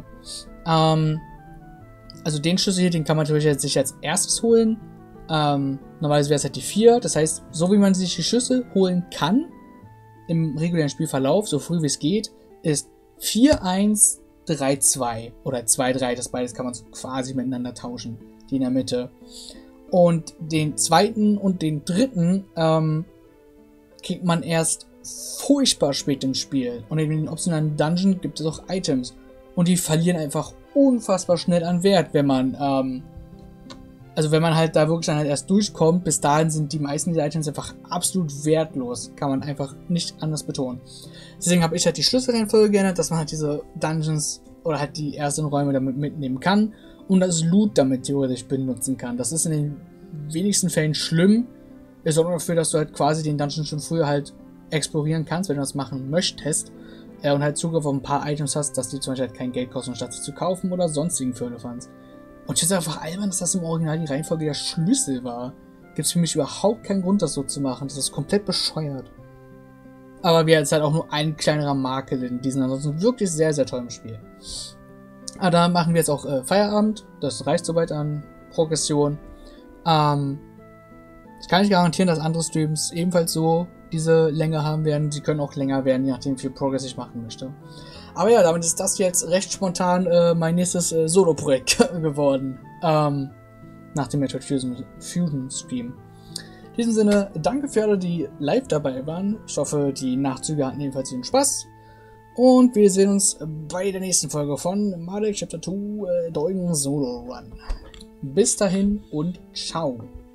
Also den Schlüssel hier, den kann man natürlich sich als erstes holen. Normalerweise wäre es halt die 4. Das heißt, so wie man sich die Schlüssel holen kann, im regulären Spielverlauf, so früh wie es geht, ist 4, 1, 3, 2 oder 2, 3. Das beides kann man so quasi miteinander tauschen. Die in der Mitte. Und den zweiten und den dritten kriegt man erst furchtbar spät im Spiel. Und in den optionalen Dungeon gibt es auch Items. Und die verlieren einfach unfassbar schnell an Wert, wenn man also wenn man halt da wirklich dann halt erst durchkommt. Bis dahin sind die meisten dieser Items einfach absolut wertlos. Kann man einfach nicht anders betonen. Deswegen habe ich halt die Schlüsselreihenfolge geändert, dass man halt diese Dungeons oder halt die ersten Räume damit mitnehmen kann. Und das Loot damit theoretisch benutzen kann. Das ist in den wenigsten Fällen schlimm. Es sorgt nur dafür, dass du halt quasi den Dungeon schon früher halt explorieren kannst, wenn du das machen möchtest. Und halt Zugriff auf ein paar Items hast, dass die zum Beispiel halt kein Geld kosten, statt sie zu kaufen oder sonstigen Firlefanz. Und ich finde es einfach albern, dass das im Original die Reihenfolge der Schlüssel war. Gibt es für mich überhaupt keinen Grund, das so zu machen. Das ist komplett bescheuert. Aber wir jetzt halt auch nur ein kleinerer Makel in diesem ansonsten wirklich sehr, sehr tollen Spiel. Aber da machen wir jetzt auch Feierabend. Das reicht soweit an Progression. Ich kann nicht garantieren, dass andere Streams ebenfalls so diese Länge haben werden. Sie können auch länger werden, je nachdem, wie viel Progress ich machen möchte. Aber ja, damit ist das jetzt recht spontan mein nächstes Solo-Projekt geworden. Nach dem Metroid Fusion Stream. In diesem Sinne, danke für alle, die live dabei waren. Ich hoffe, die Nachzüge hatten ebenfalls ihren Spaß. Und wir sehen uns bei der nächsten Folge von Mardek Chapter 2 Deugen Solo Run. Bis dahin und ciao.